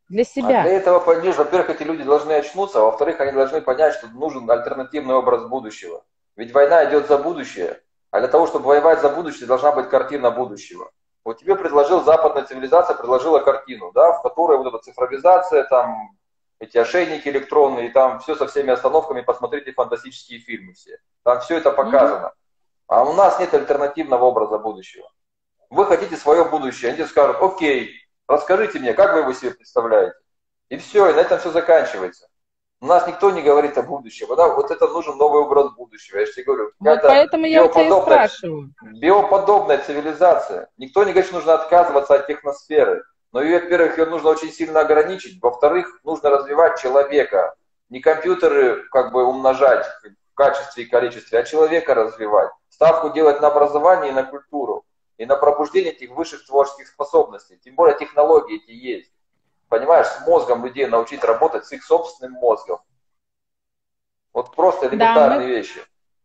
[SPEAKER 2] для
[SPEAKER 1] А для
[SPEAKER 2] себя.
[SPEAKER 1] этого, понимаешь, во-первых, эти люди должны очнуться, а во-вторых, они должны понять, что нужен альтернативный образ будущего. Ведь война идет за будущее, а для того, чтобы воевать за будущее, должна быть картина будущего. Вот тебе предложил западная цивилизация, предложила картину, да, в которой вот эта цифровизация, там, эти ошейники электронные, там все со всеми остановками, посмотрите фантастические фильмы все. Там все это
[SPEAKER 2] Мгм.
[SPEAKER 1] показано. А у нас нет альтернативного образа будущего. Вы хотите свое будущее, они тебе скажут: окей, расскажите мне, как вы его себе представляете. И все, и на этом все заканчивается. У нас никто не говорит о будущем. Да? Вот это нужен новый образ будущего. Я же тебе говорю,
[SPEAKER 2] Вот
[SPEAKER 1] какая-то
[SPEAKER 2] поэтому я у тебя и
[SPEAKER 1] биоподобная,
[SPEAKER 2] спрашиваю.
[SPEAKER 1] биоподобная цивилизация. Никто не говорит, что нужно отказываться от техносферы. Но ее, во-первых, ее нужно очень сильно ограничить. Во-вторых, нужно развивать человека. Не компьютеры как бы умножать в качестве и количестве, а человека развивать. Ставку делать на образование и на культуру. И на пробуждение этих высших творческих способностей. Тем более технологии эти есть. Понимаешь, с мозгом людей научить работать, с их собственным мозгом. Вот просто
[SPEAKER 2] Да, мы,
[SPEAKER 1] элементарные вещи.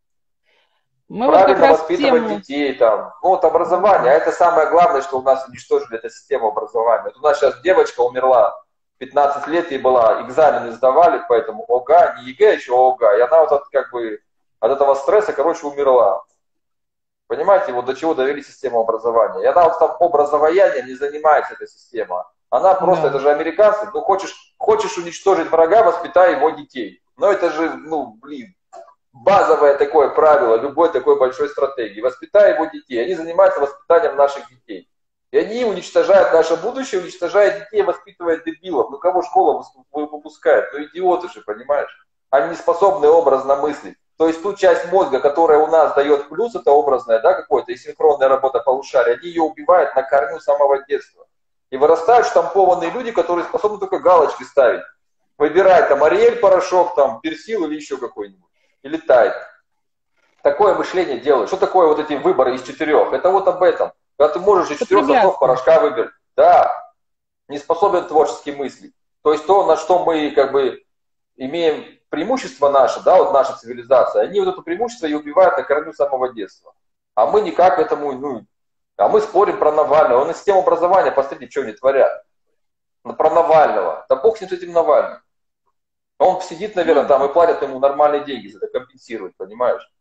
[SPEAKER 2] мы вот как
[SPEAKER 1] Правильно
[SPEAKER 2] раз в
[SPEAKER 1] воспитывать
[SPEAKER 2] тему.
[SPEAKER 1] детей там. Ну вот образование, а это самое главное, что у нас уничтожили, это система образования. Вот у нас сейчас девочка умерла, пятнадцать лет ей была, экзамены сдавали, поэтому ОГА, не ЕГЭ, а еще ОГА. И она вот от, как бы от этого стресса, короче, умерла. Понимаете, вот до чего довели систему образования. И она вот там образованием не занимается, эта система. Она просто, это
[SPEAKER 2] Да.
[SPEAKER 1] же американцы, ну хочешь, хочешь уничтожить врага, воспитай его детей. Но это же, ну, блин, базовое такое правило любой такой большой стратегии. Воспитай его детей. Они занимаются воспитанием наших детей. И они уничтожают наше будущее, уничтожая детей, воспитывая дебилов. Ну кого школа выпускает? Ну идиоты же, понимаешь? Они не способны образно мыслить. То есть ту часть мозга, которая у нас дает плюс, это образная, да, какой-то, и синхронная работа полушария, они ее убивают на корню с самого детства. И вырастают штампованные люди, которые способны только галочки ставить. Выбирай там Ариэль порошок, там, персил или еще какой-нибудь. И летает. Такое мышление делают. Что такое вот эти выборы из четырех? Это вот об этом. Когда ты можешь из четырех сортов
[SPEAKER 2] Потребляться.
[SPEAKER 1] порошка выбрать. Да, не способен творчески мыслить. То есть то, на что мы как бы имеем преимущество наше, да, вот наша цивилизация, они вот это преимущество и убивают на корню самого детства. А мы никак к этому, ну, а мы спорим про Навального. Он из системы образования, посмотрите, что они творят. Ну, про Навального. Да бог с ним, с этим Навальным. Он сидит, наверное,
[SPEAKER 2] Ну,
[SPEAKER 1] там и платят ему нормальные деньги за это, компенсируют, понимаешь?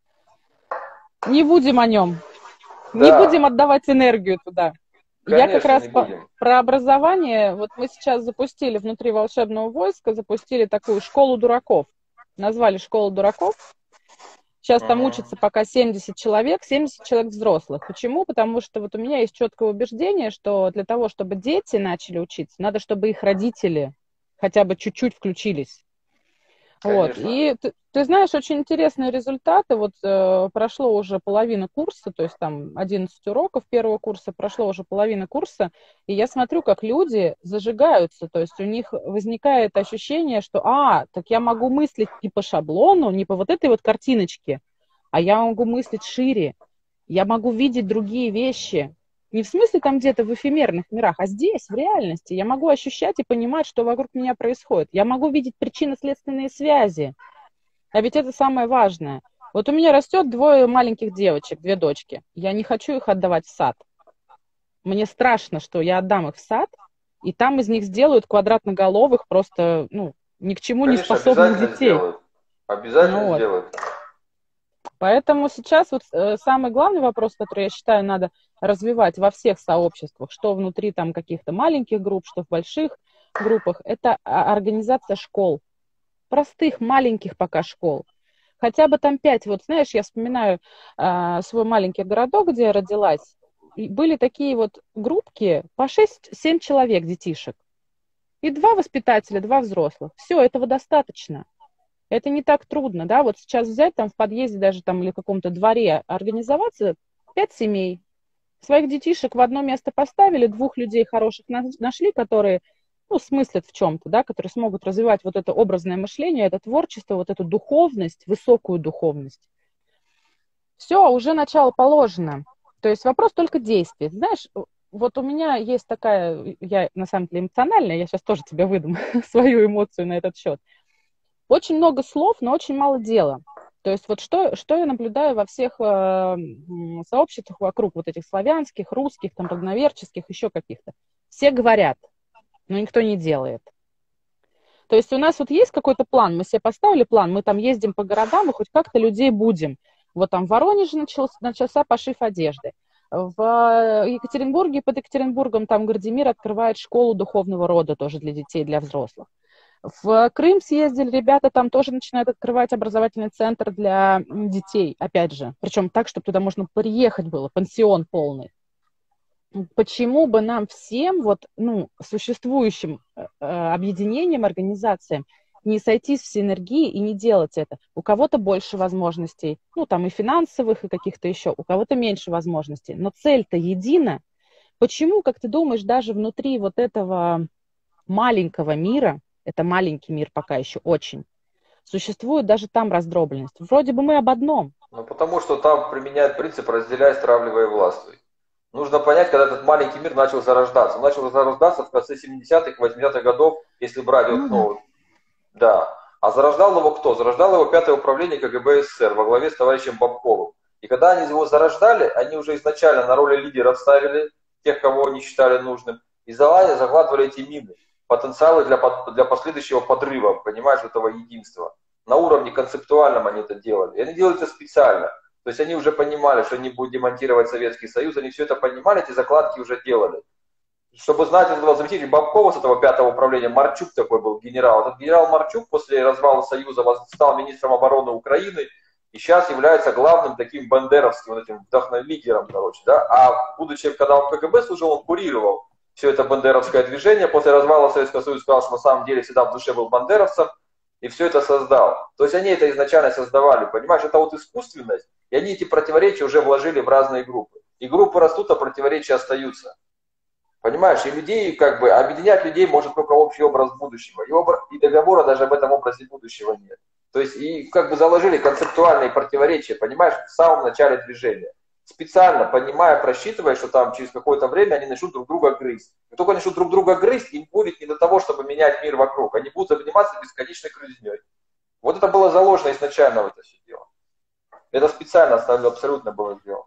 [SPEAKER 2] не будем о нем. Не будем
[SPEAKER 1] Да,
[SPEAKER 2] отдавать энергию туда. Я как
[SPEAKER 1] конечно,
[SPEAKER 2] раз
[SPEAKER 1] не
[SPEAKER 2] по-
[SPEAKER 1] будем.
[SPEAKER 2] про образование. Вот мы сейчас запустили внутри волшебного войска, запустили такую школу дураков. Назвали школу дураков. Сейчас там
[SPEAKER 1] Угу.
[SPEAKER 2] учатся пока семьдесят человек, семьдесят человек взрослых. Почему? Потому что вот у меня есть четкое убеждение, что для того, чтобы дети начали учиться, надо, чтобы их родители хотя бы чуть-чуть включились. Вот.
[SPEAKER 1] Конечно.
[SPEAKER 2] И ты, ты знаешь, очень интересные результаты. Вот э, прошло уже половина курса, то есть там одиннадцать уроков первого курса, прошло уже половина курса, и я смотрю, как люди зажигаются, то есть у них возникает ощущение, что, а, так я могу мыслить не по шаблону, не по вот этой вот картиночке, а я могу мыслить шире, я могу видеть другие вещи. Не в смысле там где-то в эфемерных мирах, а здесь, в реальности. Я могу ощущать и понимать, что вокруг меня происходит. Я могу видеть причинно-следственные связи. А ведь это самое важное. Вот у меня растет двое маленьких девочек, две дочки. Я не хочу их отдавать в сад. Мне страшно, что я отдам их в сад, и там из них сделают квадратноголовых, просто, ну, ни к чему не
[SPEAKER 1] Конечно,
[SPEAKER 2] способных
[SPEAKER 1] обязательно
[SPEAKER 2] детей.
[SPEAKER 1] сделают.
[SPEAKER 2] Ну
[SPEAKER 1] Обязательно
[SPEAKER 2] вот.
[SPEAKER 1] сделают.
[SPEAKER 2] Поэтому сейчас вот э, самый главный вопрос, который, я считаю, надо развивать во всех сообществах, что внутри там каких-то маленьких групп, что в больших группах, это а, организация школ. Простых, маленьких пока школ. Хотя бы там пять. Вот знаешь, я вспоминаю э, свой маленький городок, где я родилась. И были такие вот группки по шесть-семь человек детишек. И два воспитателя, два взрослых. Все, этого достаточно. Это не так трудно, да, вот сейчас взять там в подъезде даже там или в каком-то дворе организоваться, пять семей, своих детишек в одно место поставили, двух людей хороших нашли, которые, ну, смыслят в чем-то, да, которые смогут развивать вот это образное мышление, это творчество, вот эту духовность, высокую духовность. Все, уже начало положено. То есть вопрос только действий. Знаешь, вот у меня есть такая, я на самом деле эмоциональная, я сейчас тоже тебе выдам свою эмоцию на этот счет. Очень много слов, но очень мало дела. То есть вот что, что я наблюдаю во всех э, сообществах вокруг вот этих славянских, русских, там, родноверческих, еще каких-то. Все говорят, но никто не делает. То есть у нас вот есть какой-то план, мы себе поставили план, мы там ездим по городам и хоть как-то людей будем. Вот там в Воронеже начался, начался пошив одежды. В Екатеринбурге, под Екатеринбургом, там Гардемир открывает школу духовного рода тоже для детей, для взрослых. В Крым съездили ребята, там тоже начинают открывать образовательный центр для детей, опять же. Причем так, чтобы туда можно приехать было, пансион полный. Почему бы нам всем, вот, ну, существующим э, объединениям, организациям, не сойтись в синергии и не делать это? У кого-то больше возможностей, ну, там и финансовых, и каких-то еще, у кого-то меньше возможностей. Но цель-то едина. Почему, как ты думаешь, даже внутри вот этого маленького мира, это маленький мир пока еще очень, существует даже там раздробленность? Вроде бы мы об одном.
[SPEAKER 1] Ну, потому что там применяют принцип «разделяй, стравливай, властвуй». Нужно понять, когда этот маленький мир начал зарождаться. Он начал зарождаться в конце семидесятых, восьмидесятых годов, если брать, вот,
[SPEAKER 2] Ну да.
[SPEAKER 1] ну, да. А зарождал его кто? Зарождал его пятое управление КГБ СССР во главе с товарищем Бабковым. И когда они его зарождали, они уже изначально на роли лидеров ставили тех, кого они считали нужным, и закладывали эти мины, потенциалы для, для последующего подрыва, понимаешь, этого единства. На уровне концептуальном они это делали. И они делали это специально. То есть они уже понимали, что они будут демонтировать Советский Союз, они все это понимали, эти закладки уже делали. Чтобы знать этого заместителя Бабкова с этого пятого управления, Марчук такой был генерал. Этот генерал Марчук после развала Союза стал министром обороны Украины и сейчас является главным таким бандеровским вот этим вдохновителем, короче, да. А будучи, когда он в КГБ служил, он курировал все это бандеровское движение. После развала Советского Союза сказал, что на самом деле всегда в душе был бандеровцем и все это создал. То есть они это изначально создавали, понимаешь, это вот искусственность, и они эти противоречия уже вложили в разные группы. И группы растут, а противоречия остаются. Понимаешь, и людей, как бы, объединять людей может только общий образ будущего. И, образ, и договора даже об этом образе будущего нет. То есть, и как бы заложили концептуальные противоречия, понимаешь, в самом начале движения. Специально, понимая, просчитывая, что там через какое-то время они начнут друг друга грызть. И только начнут друг друга грызть, им будет не до того, чтобы менять мир вокруг. Они будут заниматься бесконечной грызней. Вот это было заложено изначально в это все дело. Это специально абсолютно было сделано.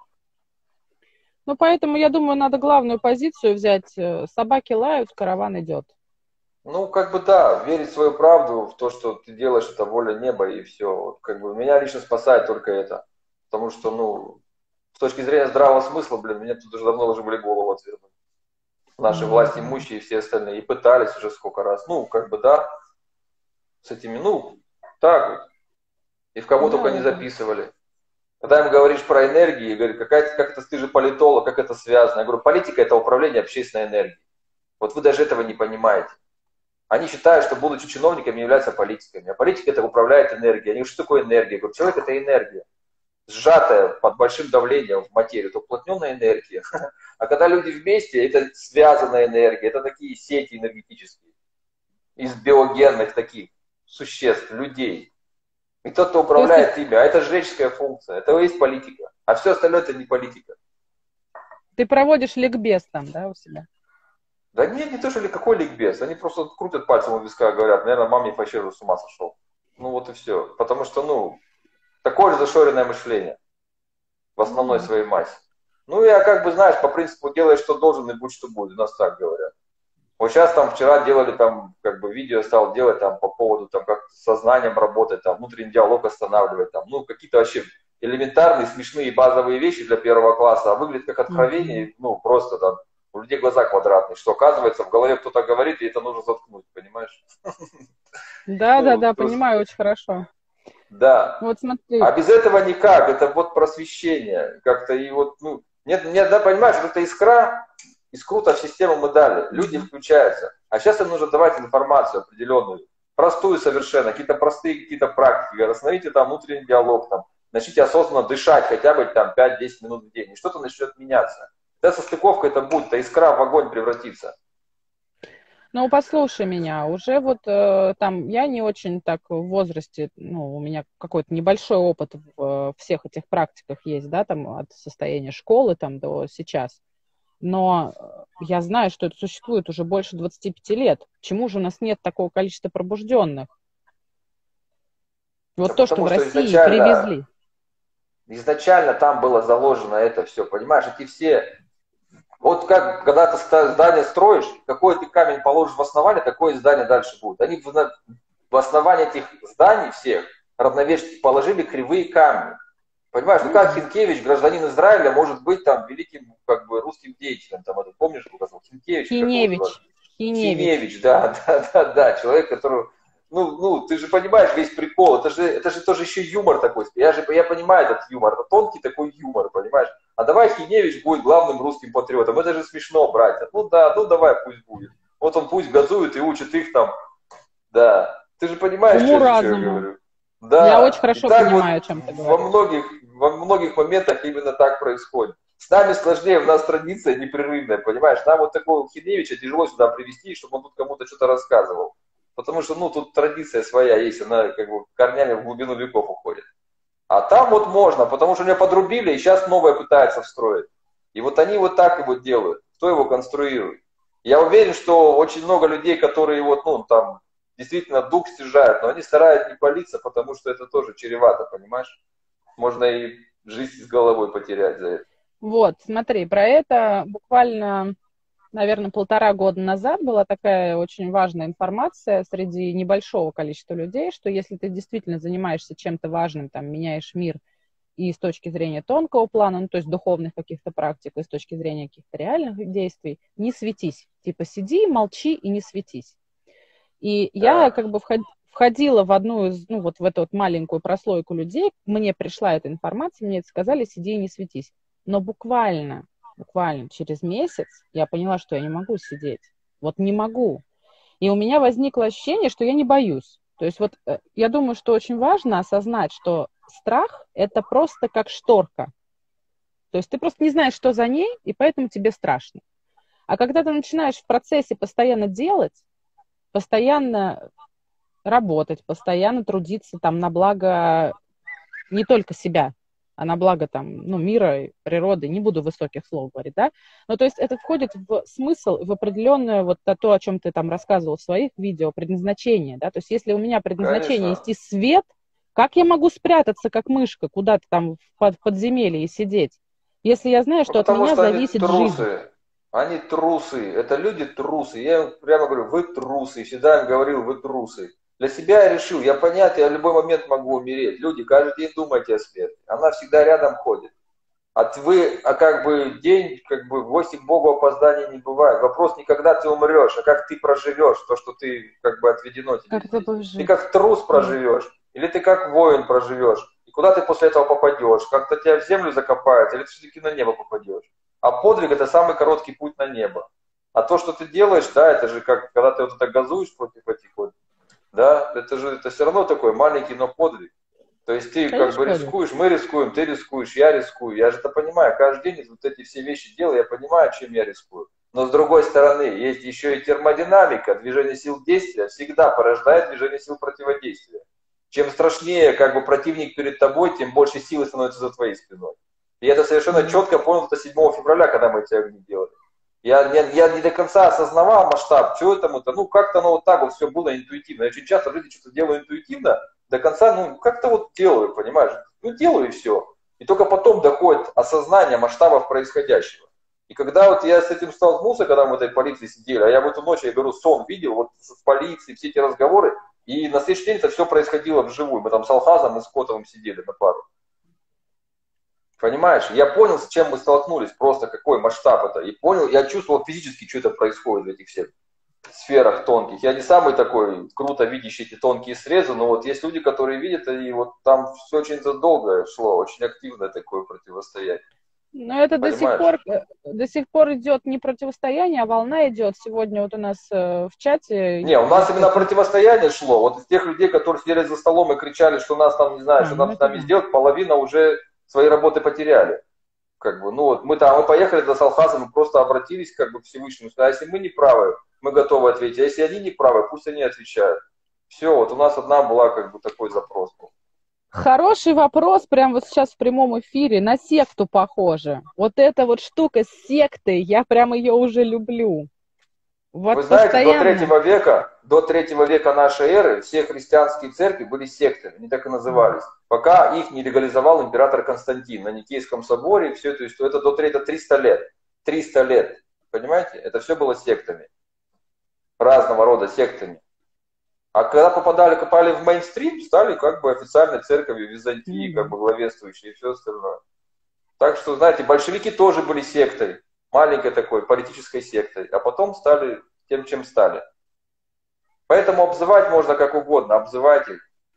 [SPEAKER 2] Ну, поэтому, я думаю, надо главную позицию взять. Собаки лают, караван идет.
[SPEAKER 1] Ну, как бы да, верить в свою правду, в то, что ты делаешь, это воля неба, и все. Вот, как бы, меня лично спасает только это. Потому что, ну, с точки зрения здравого смысла, блин, мне тут уже давно уже были голову отвернуть. Наши власти имущие и все остальные. И пытались уже сколько раз. Ну, как бы да, с этими, ну, так вот. И в кого да, только не записывали. Когда им говоришь про энергию, говорят, какая, как это, ты же политолог, как это связано? Я говорю, политика – это управление общественной энергией. Вот вы даже этого не понимаете. Они считают, что, будучи чиновниками, являются политиками. А политика – это управляет энергией. Они говорят, что такое энергия? Я говорю, человек – это энергия, сжатая под большим давлением в материю. Это уплотненная энергия. А когда люди вместе, это связанная энергия. Это такие сети энергетические из биогенных таких существ, людей. И тот, кто управляет ими, а это жреческая функция, это и есть политика. А все остальное это не политика.
[SPEAKER 2] Ты проводишь ликбез там, да, у себя?
[SPEAKER 1] Да нет, не то, что ли, какой ликбез. Они просто крутят пальцем у виска и говорят, наверное, маме Фащеру с ума сошел. Ну вот и все. Потому что, ну, такое же зашоренное мышление в основной mm-hmm. своей массе. Ну, я как бы, знаешь, по принципу делай, что должен, и будь, что будет. У нас так говорят. Вот сейчас там вчера делали там, как бы видео стал делать там по поводу там как с сознанием работать, там внутренний диалог останавливать, там, ну какие-то вообще элементарные, смешные базовые вещи для первого класса, а выглядит как откровение, mm-hmm. ну просто там у людей глаза квадратные, что оказывается в голове кто-то говорит, и это нужно заткнуть, понимаешь?
[SPEAKER 2] Да, да, да, понимаю очень хорошо.
[SPEAKER 1] Да.
[SPEAKER 2] Вот смотри.
[SPEAKER 1] А без этого никак, это вот просвещение, как-то и вот, ну, нет, нет, да, понимаешь, вот эта искра. Искру-то в систему мы дали, люди включаются. А сейчас им нужно давать информацию определенную, простую совершенно, какие-то простые какие-то практики. Остановите там внутренний диалог, там, начните осознанно дышать хотя бы там пять-десять минут в день, и что-то начнет меняться. Да, состыковка это будет, то искра в огонь превратится.
[SPEAKER 2] Ну, послушай меня, уже вот э, там, я не очень так в возрасте, ну, у меня какой-то небольшой опыт в э, всех этих практиках есть, да, там, от состояния школы там до сейчас. Но я знаю, что это существует уже больше двадцати пяти лет. Почему же у нас нет такого количества пробужденных? Вот да то, что в России что изначально, привезли.
[SPEAKER 1] Изначально там было заложено это все, понимаешь? Эти все Вот как, когда ты здание строишь, какой ты камень положишь в основание, такое здание дальше будет. Они в, в основании этих зданий всех равновешки положили кривые камни. Понимаешь, ну как Хинкевич, гражданин Израиля, может быть там великим как бы русским деятелем, там, это, помнишь, как его Хинкевич, как его звали?
[SPEAKER 2] Хиневич. Хиневич.
[SPEAKER 1] Хиневич, да, да, да, да, человек, который, ну, ну, ты же понимаешь весь прикол, это же, это же тоже еще юмор такой, я же, я понимаю этот юмор, это тонкий такой юмор, понимаешь, а давай Хиневич будет главным русским патриотом, это же смешно, братья, ну да, ну давай, пусть будет, вот он пусть газует и учит их там, да, ты же понимаешь, что я, что я говорю. Да.
[SPEAKER 2] Я очень хорошо понимаю,
[SPEAKER 1] вот
[SPEAKER 2] о чем ты
[SPEAKER 1] во
[SPEAKER 2] говоришь.
[SPEAKER 1] многих, во многих моментах именно так происходит. С нами сложнее, у нас традиция непрерывная, понимаешь? Нам вот такого Хиневича тяжело сюда привести, чтобы он тут кому-то что-то рассказывал. Потому что, ну, тут традиция своя есть, она как бы корнями в глубину веков уходит. А там вот можно, потому что меня подрубили, и сейчас новое пытаются встроить. И вот они вот так его делают. Кто его конструирует? Я уверен, что очень много людей, которые вот, ну, там, действительно дух стяжают, но они стараются не палиться, потому что это тоже чревато, понимаешь? Можно и жизнь с головой потерять за это.
[SPEAKER 2] Вот, смотри, про это буквально, наверное, полтора года назад была такая очень важная информация среди небольшого количества людей, что если ты действительно занимаешься чем-то важным, там, меняешь мир и с точки зрения тонкого плана, ну, то есть духовных каких-то практик, и с точки зрения каких-то реальных действий, не светись. Типа сиди, молчи и не светись. И
[SPEAKER 1] Да.
[SPEAKER 2] я как бы входила в одну из, ну, вот в эту вот маленькую прослойку людей, мне пришла эта информация, мне это сказали, сиди и не светись. Но буквально, буквально через месяц я поняла, что я не могу сидеть. Вот не могу. И у меня возникло ощущение, что я не боюсь. То есть вот я думаю, что очень важно осознать, что страх – это просто как шторка. То есть ты просто не знаешь, что за ней, и поэтому тебе страшно. А когда ты начинаешь в процессе постоянно делать, постоянно работать, постоянно трудиться там на благо не только себя, а на благо там, ну, мира, природы, не буду высоких слов говорить, да, но то есть это входит в смысл, в определенное вот то, о чем ты там рассказывал в своих видео, предназначение, да, то есть если у меня предназначение
[SPEAKER 1] Конечно.
[SPEAKER 2] нести свет, как я могу спрятаться, как мышка, куда-то там в подземелье и сидеть, если я знаю, что
[SPEAKER 1] Ну,
[SPEAKER 2] от
[SPEAKER 1] потому
[SPEAKER 2] меня
[SPEAKER 1] что они
[SPEAKER 2] зависит жизнь?
[SPEAKER 1] трусы. Они трусы. Это люди трусы. Я им прямо говорю, вы трусы. Всегда им говорил, вы трусы. Для себя я решил, я понятия, я в любой момент могу умереть. Люди, каждый день думайте о смерти. Она всегда рядом ходит. А вы, а как бы день, как бы в гости к Богу опоздания не бывает. Вопрос не когда ты умрешь, а как ты проживешь то, что ты как бы отведено тебе.
[SPEAKER 2] Как ты будешь
[SPEAKER 1] Ты
[SPEAKER 2] жить?
[SPEAKER 1] как трус проживешь, или ты как воин проживешь. И куда ты после этого попадешь? Как-то тебя в землю закопают, или ты все-таки на небо попадешь. А подвиг это самый короткий путь на небо. А то, что ты делаешь, да, это же как, когда ты вот это газуешь против этих вот, да, это же это все равно такой маленький, но подвиг. То есть ты как бы рискуешь, мы рискуем, ты рискуешь, я рискую. Я же это понимаю, каждый день вот эти все вещи делаю, я понимаю, чем я рискую. Но с другой стороны, есть еще и термодинамика, движение сил действия всегда порождает движение сил противодействия. Чем страшнее как бы противник перед тобой, тем больше силы становится за твоей спиной. И это совершенно четко понял это седьмого февраля, когда мы эти огни делали. Я, я, я не до конца осознавал масштаб, что этому-то, ну как-то оно вот так вот все было интуитивно. Я очень часто в жизни что-то делаю интуитивно, до конца, ну как-то вот делаю, понимаешь, ну делаю и все. И только потом доходит осознание масштабов происходящего. И когда вот я с этим столкнулся, когда мы в этой полиции сидели, а я в эту ночь, я говорю, сон видел, вот в полиции, все эти разговоры, и на следующий день это все происходило вживую. Мы там с Алхазом и с Котовым сидели на пару. Понимаешь, я понял, с чем мы столкнулись, просто какой масштаб это. И понял, я чувствовал физически, что это происходит в этих всех сферах тонких. Я не самый такой круто видящий эти тонкие срезы, но вот есть люди, которые видят, и вот там все очень долго шло, очень активное такое противостояние.
[SPEAKER 2] Но это до сих пор, до сих пор идет не противостояние, а волна идет. Сегодня вот у нас э, в чате...
[SPEAKER 1] Не, у нас именно противостояние шло. Вот из тех людей, которые сидели за столом и кричали, что нас там, не знаю, а, что нам с нами да. сделать, половина уже свои работы потеряли. Как бы, ну вот мы там, мы поехали до Салхаза, мы просто обратились как бы к Всевышнему, сказали, а если мы не правы, мы готовы ответить, а если они не правы, пусть они отвечают. Все, вот у нас одна была как бы такой запрос.
[SPEAKER 2] Хороший вопрос, прямо вот сейчас в прямом эфире, на секту похоже. Вот эта вот штука с сектой, я прям ее уже люблю.
[SPEAKER 1] Вот Вы знаете, постоянно... до третьего века, до третьего века нашей эры все христианские церкви были сектами, они так и назывались. Пока их не легализовал император Константин на Никейском соборе, все это, это до триста лет. триста лет. Понимаете? Это все было сектами. Разного рода сектами. А когда попадали, попали в мейнстрим, стали как бы официальной церковью Византии, как бы главенствующей и все остальное. Так что, знаете, большевики тоже были сектой, маленькой такой политической сектой, а потом стали тем, чем стали. Поэтому обзывать можно как угодно, обзывайте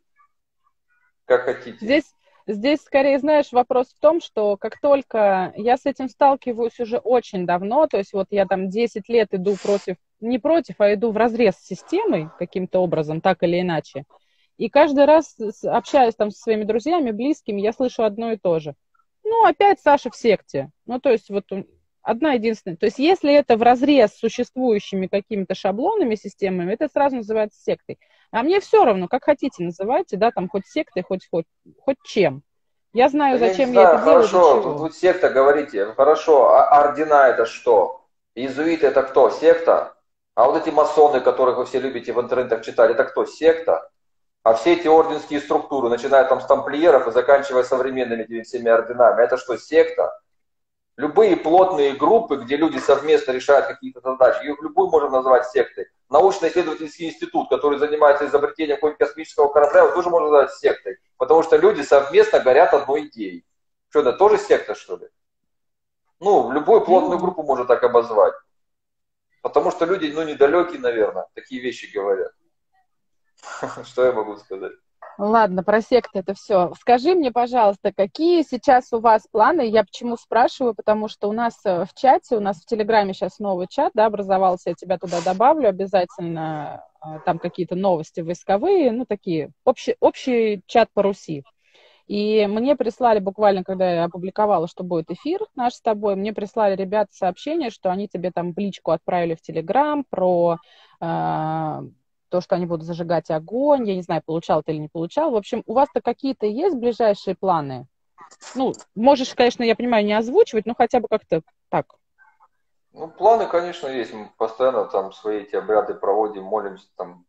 [SPEAKER 1] как хотите.
[SPEAKER 2] Здесь, здесь скорее, знаешь, вопрос в том, что как только я с этим сталкиваюсь уже очень давно, то есть вот я там десять лет иду против, не против, а иду вразрез с системой каким-то образом, так или иначе, и каждый раз общаюсь там со своими друзьями, близкими, я слышу одно и то же. Ну, опять Саша в секте. Ну, то есть вот одна единственная. То есть если это вразрез с существующими какими-то шаблонами, системами, это сразу называется сектой. А мне все равно, как хотите называйте, да, там хоть сектой, хоть, хоть, хоть чем. Я знаю,
[SPEAKER 1] Да
[SPEAKER 2] зачем
[SPEAKER 1] я,
[SPEAKER 2] я
[SPEAKER 1] знаю,
[SPEAKER 2] это делаю, для
[SPEAKER 1] хорошо,
[SPEAKER 2] чего.
[SPEAKER 1] тут вот секта говорите, хорошо, а ордена это что? Иезуиты это кто? Секта? А вот эти масоны, которых вы все любите в интернетах читать, это кто? Секта? А все эти орденские структуры, начиная там с тамплиеров и заканчивая современными этими всеми орденами, это что, секта? Любые плотные группы, где люди совместно решают какие-то задачи, их любую можно назвать сектой. Научно-исследовательский институт, который занимается изобретением какого-нибудь космического корабля, его тоже можно назвать сектой. Потому что люди совместно горят одной идеей. Что, это тоже секта, что ли? Ну, любую плотную группу можно так обозвать. Потому что люди, ну, недалекие, наверное, такие вещи говорят. Что я могу сказать?
[SPEAKER 2] Ладно, про секты это все. Скажи мне, пожалуйста, какие сейчас у вас планы? Я почему спрашиваю, потому что у нас в чате, у нас в Телеграме сейчас новый чат, да, образовался, я тебя туда добавлю обязательно, там какие-то новости войсковые, ну, такие, общий, общий чат по Руси. И мне прислали буквально, когда я опубликовала, что будет эфир наш с тобой, мне прислали ребята сообщение, что они тебе там в личку отправили в Телеграм про... Э- то, что они будут зажигать огонь, я не знаю, получал ты или не получал. В общем, у вас-то какие-то есть ближайшие планы? Ну, можешь, конечно, я понимаю, не озвучивать, но хотя бы как-то так.
[SPEAKER 1] Ну, планы, конечно, есть. Мы постоянно там свои эти обряды проводим, молимся там.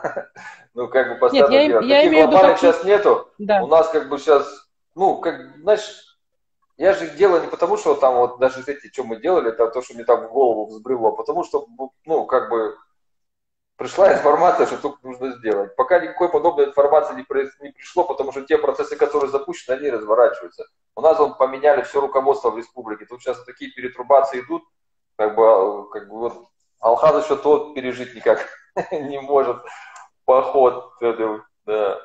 [SPEAKER 1] Ну, как бы
[SPEAKER 2] Нет,
[SPEAKER 1] постоянно
[SPEAKER 2] я,
[SPEAKER 1] делаем.
[SPEAKER 2] я
[SPEAKER 1] Таких
[SPEAKER 2] имею в виду
[SPEAKER 1] глобальных
[SPEAKER 2] какие...
[SPEAKER 1] сейчас нету.
[SPEAKER 2] Да.
[SPEAKER 1] У нас как бы сейчас, ну, как, знаешь, я же делаю не потому, что там вот даже эти, что мы делали, это то, что мне так в голову взбрело, а потому что, ну, как бы пришла информация, что только нужно сделать. Пока никакой подобной информации не, не пришло, потому что те процессы, которые запущены, они разворачиваются. У нас вот поменяли все руководство в республике. Тут сейчас такие перетрубации идут, как бы, как бы вот Алхаз еще тот пережить никак не может поход. Да.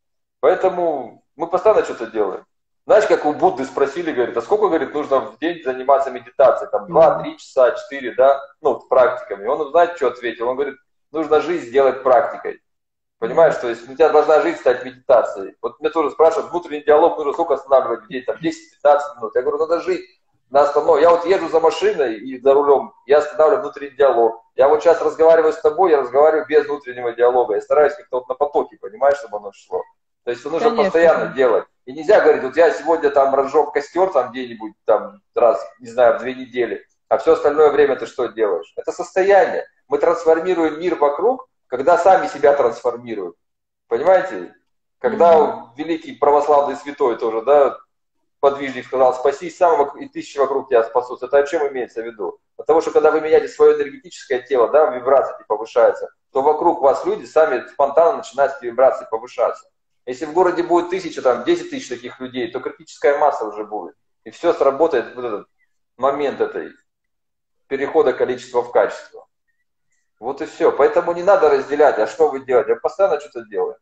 [SPEAKER 1] Поэтому мы постоянно что-то делаем. Знаешь, как у Будды спросили, говорит, а сколько, говорит, нужно в день заниматься медитацией? Там два-три часа, четыре, да, ну, практиками. Он, знаете, что ответил? Он говорит, нужно жизнь сделать практикой. Понимаешь, то есть у тебя должна жизнь стать медитацией. Вот меня тоже спрашивают, внутренний диалог нужно сколько останавливать в день? Там десять-пятнадцать минут. Я говорю, надо жить на остановке. Я вот езжу за машиной и за рулем, я останавливаю внутренний диалог. Я вот сейчас разговариваю с тобой, я разговариваю без внутреннего диалога. Я стараюсь как-то вот на потоке, понимаешь, чтобы оно шло. То есть это нужно Конечно. постоянно делать. И нельзя говорить, вот я сегодня там разжег костер там где-нибудь там раз, не знаю, в две недели, а все остальное время ты что делаешь? Это состояние. Мы трансформируем мир вокруг, когда сами себя трансформируем. Понимаете? Когда mm-hmm. великий православный святой тоже, да, подвижник сказал, спасись сам, и тысячи вокруг тебя спасутся. Это о чем имеется в виду? Потому что когда вы меняете свое энергетическое тело, да, вибрации повышаются, то вокруг вас люди сами спонтанно начинают эти вибрации повышаться. Если в городе будет тысяча, там, десять тысяч таких людей, то критическая масса уже будет. И все сработает, вот этот момент этой перехода количества в качество. Вот и все. Поэтому не надо разделять, а что вы делаете? Я постоянно что-то делаю.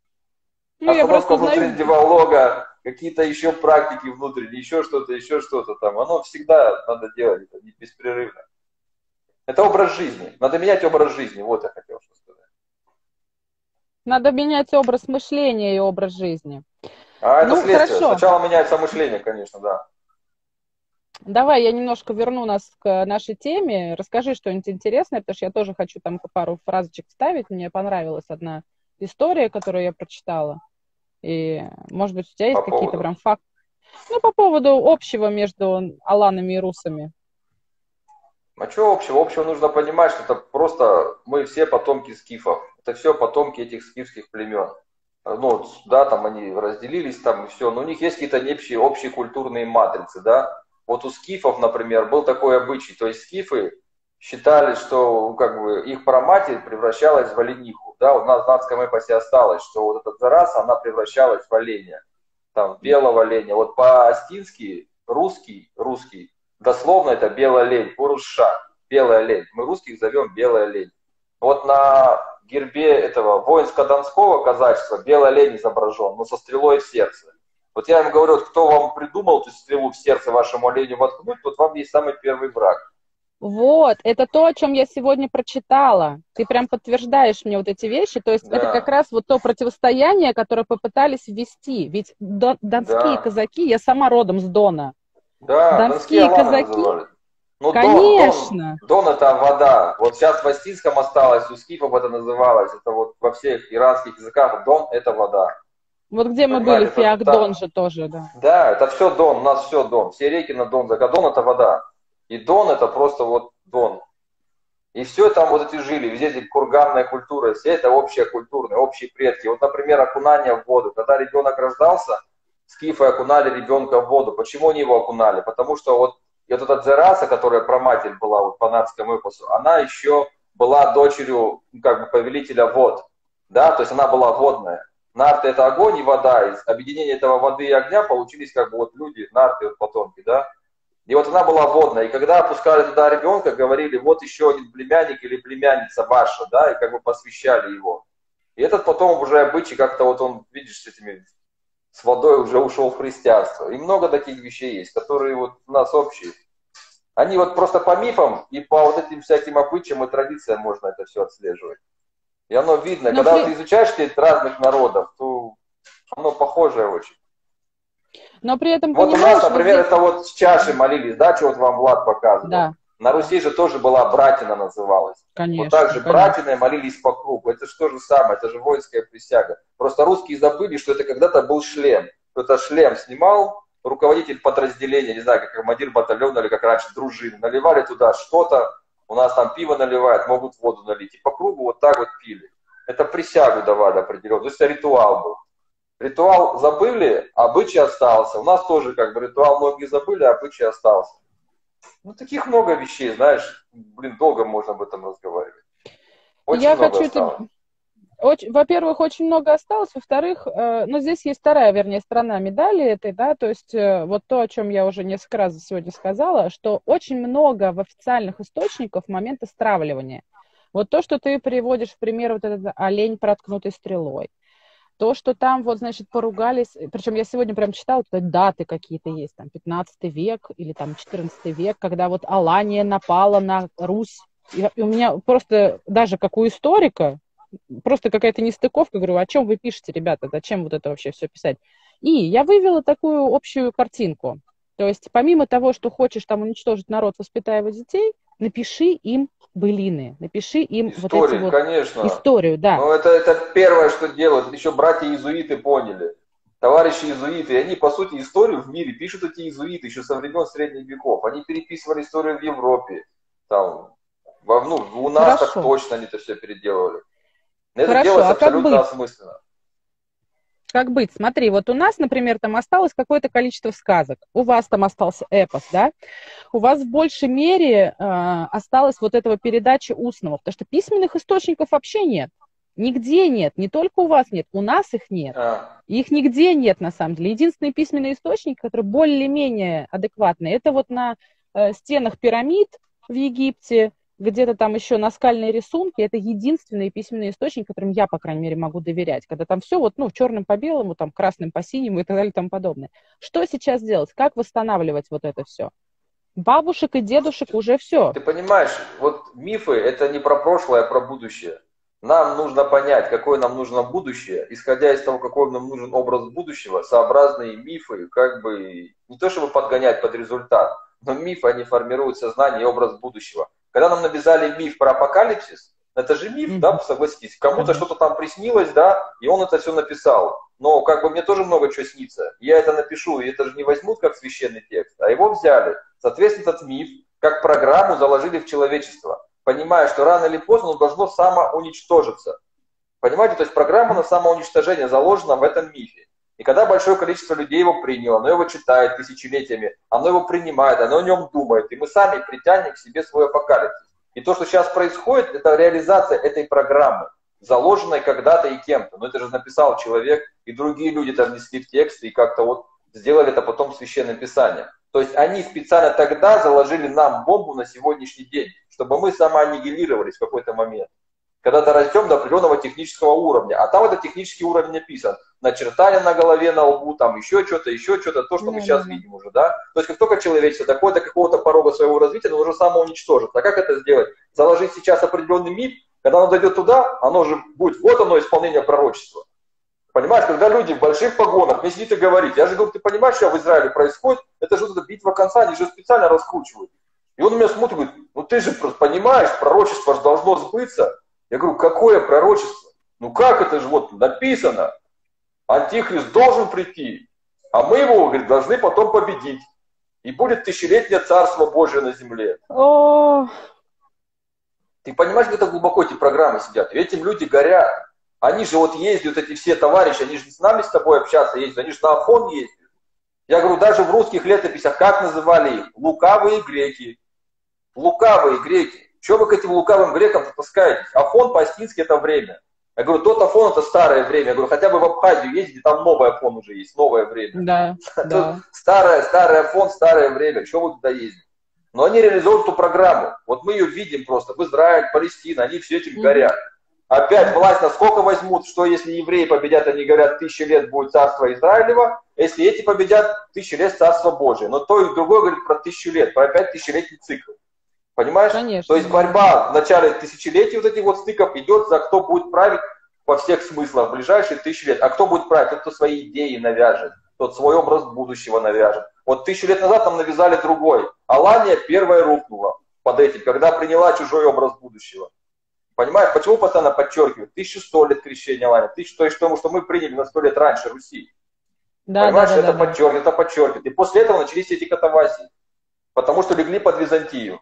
[SPEAKER 1] Ну, Остановка внутреннего диалога, какие-то еще практики внутренние, еще что-то, еще что-то там. Оно всегда надо делать, это не беспрерывно. Это образ жизни. Надо менять образ жизни. Вот я хотел что сказать.
[SPEAKER 2] Надо менять образ мышления и образ жизни.
[SPEAKER 1] А это
[SPEAKER 2] ну,
[SPEAKER 1] следствие.
[SPEAKER 2] Хорошо.
[SPEAKER 1] Сначала меняется мышление, конечно, да.
[SPEAKER 2] Давай я немножко верну нас к нашей теме. Расскажи что-нибудь интересное, потому что я тоже хочу там пару фразочек вставить. Мне понравилась одна история, которую я прочитала. И, может быть, у тебя есть по какие-то поводу? Прям факты? Ну, по поводу общего между аланами и русами.
[SPEAKER 1] А что общего? Общего нужно понимать, что это просто мы все потомки скифов. Это все потомки этих скифских племен. Ну, да, там они разделились, там и все. Но у них есть какие-то общие, общие культурные матрицы, да. Вот у скифов, например, был такой обычай. То есть скифы считали, что ну, как бы их праматерь превращалась в олениху. Да, у нас в датском эпосе осталось, что вот эта Цараса, она превращалась в оленя. Там, белого оленя. Вот по-астински русский, русский, дословно это белый олень, Пурушак, белый олень. Мы русских зовем белый олень. Вот на гербе этого воинско-донского казачества белый олень изображен, но со стрелой в сердце. Вот я им говорю, вот кто вам придумал эту стрелу в сердце вашему оленю воткнуть, вот вам есть самый первый враг.
[SPEAKER 2] Вот, это то, о чем я сегодня прочитала. Ты прям подтверждаешь мне вот эти вещи. То есть да. Это как раз вот то противостояние, которое попытались ввести. Ведь дон, донские да. казаки, я сама родом с Дона.
[SPEAKER 1] Да,
[SPEAKER 2] донские казаки.
[SPEAKER 1] Ну,
[SPEAKER 2] конечно.
[SPEAKER 1] Дон, Дон, Дон это вода. Вот сейчас в астинском осталось, у скифов это называлось. Это вот во всех иранских языках Дон это вода.
[SPEAKER 2] Вот где мы Понимаете, были, Фиак-Дон же тоже, да.
[SPEAKER 1] Да, это все Дон, у нас все Дон. Все реки на Дон. А Дон это вода. И Дон это просто вот Дон. И все там вот эти жили, везде эти курганная культура, все это общая культурная, общие предки. Вот, например, окунание в воду. Когда ребенок рождался, скифы окунали ребенка в воду. Почему они его окунали? Потому что вот, и вот эта Цараса, которая праматерь была вот, по нацкому эпосу, она еще была дочерью как бы повелителя вод. Да, то есть она была водная. Нарты это огонь и вода. Из объединения этого воды и огня получились как бы вот люди, нарты, вот потомки, да. И вот она была водная, и когда опускали туда ребенка, говорили, вот еще один племянник или племянница ваша, да, и как бы посвящали его. И этот потом уже обычай как-то вот он, видишь, с этими, с водой уже ушел в христианство. И много таких вещей есть, которые вот у нас общие. Они вот просто по мифам и по вот этим всяким обычаям и традициям можно это все отслеживать. И оно видно, Но когда при... ты изучаешь эти разных народов, то оно похожее очень.
[SPEAKER 2] Но при этом,
[SPEAKER 1] вот у нас, например, здесь... это вот с чашей молились, да, что вот вам Влад показывал. Да. На Руси же тоже была братина называлась.
[SPEAKER 2] Конечно.
[SPEAKER 1] Вот так же братиной молились по кругу. Это же то же самое, это же воинская присяга. Просто русские забыли, что это когда-то был шлем. Кто-то шлем снимал, руководитель подразделения, не знаю, как командир батальона или как раньше дружины, наливали туда что-то. У нас там пиво наливают, могут воду налить. И по кругу вот так вот пили. Это присягу давали определенно. То есть это ритуал был. Ритуал забыли, обычай остался. У нас тоже как бы ритуал многие забыли, обычай остался. Ну, таких много вещей, знаешь, блин, долго можно об этом разговаривать. Очень
[SPEAKER 2] Я
[SPEAKER 1] много
[SPEAKER 2] хочу
[SPEAKER 1] осталось.
[SPEAKER 2] Ты... Очень, во-первых, очень много осталось, во-вторых, э, ну, здесь есть вторая, вернее, сторона медали этой, да, то есть э, вот то, о чем я уже несколько раз сегодня сказала, что очень много в официальных источниках момента стравливания. Вот то, что ты приводишь в пример, вот этот олень, проткнутый стрелой. То, что там, вот, значит, поругались, причем я сегодня прям читала, тут даты какие-то есть, там, пятнадцатый век или там четырнадцатый век, когда вот Алания напала на Русь. И, и у меня просто, даже как у историка, просто какая-то нестыковка, говорю, о чем вы пишете, ребята, зачем вот это вообще все писать? И я вывела такую общую картинку. То есть, помимо того, что хочешь там уничтожить народ, воспитая его детей, напиши им былины, напиши им
[SPEAKER 1] историю,
[SPEAKER 2] вот эти вот...
[SPEAKER 1] конечно.
[SPEAKER 2] Историю, да.
[SPEAKER 1] Ну, это, это первое, что делают. Еще братья-иезуиты поняли. Товарищи иезуиты. И они, по сути, историю в мире пишут эти иезуиты еще со времен средних веков. Они переписывали историю в Европе. Там, во, ну, у нас Хорошо. Так точно они это все переделывали. Это
[SPEAKER 2] Хорошо,
[SPEAKER 1] делается
[SPEAKER 2] а
[SPEAKER 1] абсолютно осмысленно.
[SPEAKER 2] Как быть? Смотри, вот у нас, например, там осталось какое-то количество сказок, у вас там остался эпос, да? У вас в большей мере э, осталось вот этого передачи устного, потому что письменных источников вообще нет. Нигде нет, не только у вас нет, у нас их нет. А. Их нигде нет, на самом деле. Единственные письменные источники, которые более-менее адекватные, это вот на э, стенах пирамид в Египте, где-то там еще наскальные рисунки, это единственные письменные источники, которым я, по крайней мере, могу доверять, когда там все вот, ну, черным по белому, там, красным по синему и так далее и тому подобное. Что сейчас делать? Как восстанавливать вот это все? Бабушек и дедушек уже все.
[SPEAKER 1] Ты понимаешь, вот мифы, это не про прошлое, а про будущее. Нам нужно понять, какое нам нужно будущее, исходя из того, какой нам нужен образ будущего, сообразные мифы, как бы, не то чтобы подгонять под результат, но мифы, они формируют сознание и образ будущего. Когда нам навязали миф про апокалипсис, это же миф, mm-hmm. да, согласитесь, кому-то mm-hmm. что-то там приснилось, да, и он это все написал. Но как бы мне тоже много чего снится. Я это напишу, и это же не возьмут как священный текст, а его взяли. Соответственно, этот миф как программу заложили в человечество, понимая, что рано или поздно он должно самоуничтожиться. Понимаете, то есть программа на самоуничтожение заложена в этом мифе. И когда большое количество людей его приняло, оно его читает тысячелетиями, оно его принимает, оно о нем думает, и мы сами притянем к себе свой апокалипсис. И то, что сейчас происходит, это реализация этой программы, заложенной когда-то и кем-то. Но это же написал человек, и другие люди там внесли в текст, и как-то вот сделали это потом в Священном Писании. То есть они специально тогда заложили нам бомбу на сегодняшний день, чтобы мы самоаннигилировались в какой-то момент. Когда дорастем до определенного технического уровня. А там этот технический уровень написан. Начертание на голове, на лбу, там еще что-то, еще что-то, то, что мы сейчас видим уже, да? То есть как только человечество доходит до какого-то порога своего развития, оно уже самоуничтожит. А как это сделать? Заложить сейчас определенный миф, когда оно дойдет туда, оно же будет, вот оно исполнение пророчества. Понимаешь, когда люди в больших погонах, мне сидит и говорит, я же говорю, ты понимаешь, что в Израиле происходит? Это же вот эта битва конца, они же специально раскручивают. И он на меня смотрит и говорит, ну ты же просто понимаешь, пророчество же должно сбыться. Я говорю, какое пророчество? Ну как это же вот написано? Антихрист должен прийти, а мы его, говорит, должны потом победить. И будет тысячелетнее царство Божие на земле.
[SPEAKER 2] О...
[SPEAKER 1] Ты понимаешь, где-то глубоко эти программы сидят? И этим люди горят. Они же вот ездят, эти все товарищи, они же не с нами с тобой общаться ездят, они же на Афон ездят. Я говорю, даже в русских летописях, как называли их? Лукавые греки. Лукавые греки. Чего вы к этим лукавым грекам таскаетесь? Афон по-астински это время. Я говорю, тот Афон это старое время. Я говорю, хотя бы в Абхазию ездите, там новый Афон уже есть, новое время.
[SPEAKER 2] Да, да.
[SPEAKER 1] Старое, старый Афон, старое время. Чего вы туда ездите? Но они реализуют эту программу. Вот мы ее видим просто в Израиле, Палестина, они все этим горят. Опять власть насколько возьмут, что если евреи победят, они говорят, тысячи лет будет царство Израилева, если эти победят, тысячи лет царство Божие. Но то и другое говорит про тысячу лет, про опять тысячелетний цикл. Понимаешь?
[SPEAKER 2] Конечно.
[SPEAKER 1] То есть борьба в начале тысячелетий вот этих вот стыков идет за кто будет править во всех смыслах в ближайшие тысячи лет. А кто будет править? Тот, кто свои идеи навяжет, тот свой образ будущего навяжет. Вот тысячу лет назад нам навязали другой. Алания первая рухнула под этим, когда приняла чужой образ будущего. Понимаешь, почему постоянно подчеркивают? тысяча сто лет крещения Алания. Тысяча, то есть потому что мы приняли на сто лет раньше Руси.
[SPEAKER 2] Да,
[SPEAKER 1] понимаешь,
[SPEAKER 2] да, да,
[SPEAKER 1] это
[SPEAKER 2] да,
[SPEAKER 1] подчеркивает, это подчеркивает. И после этого начались эти катавасии. Потому что легли под Византию.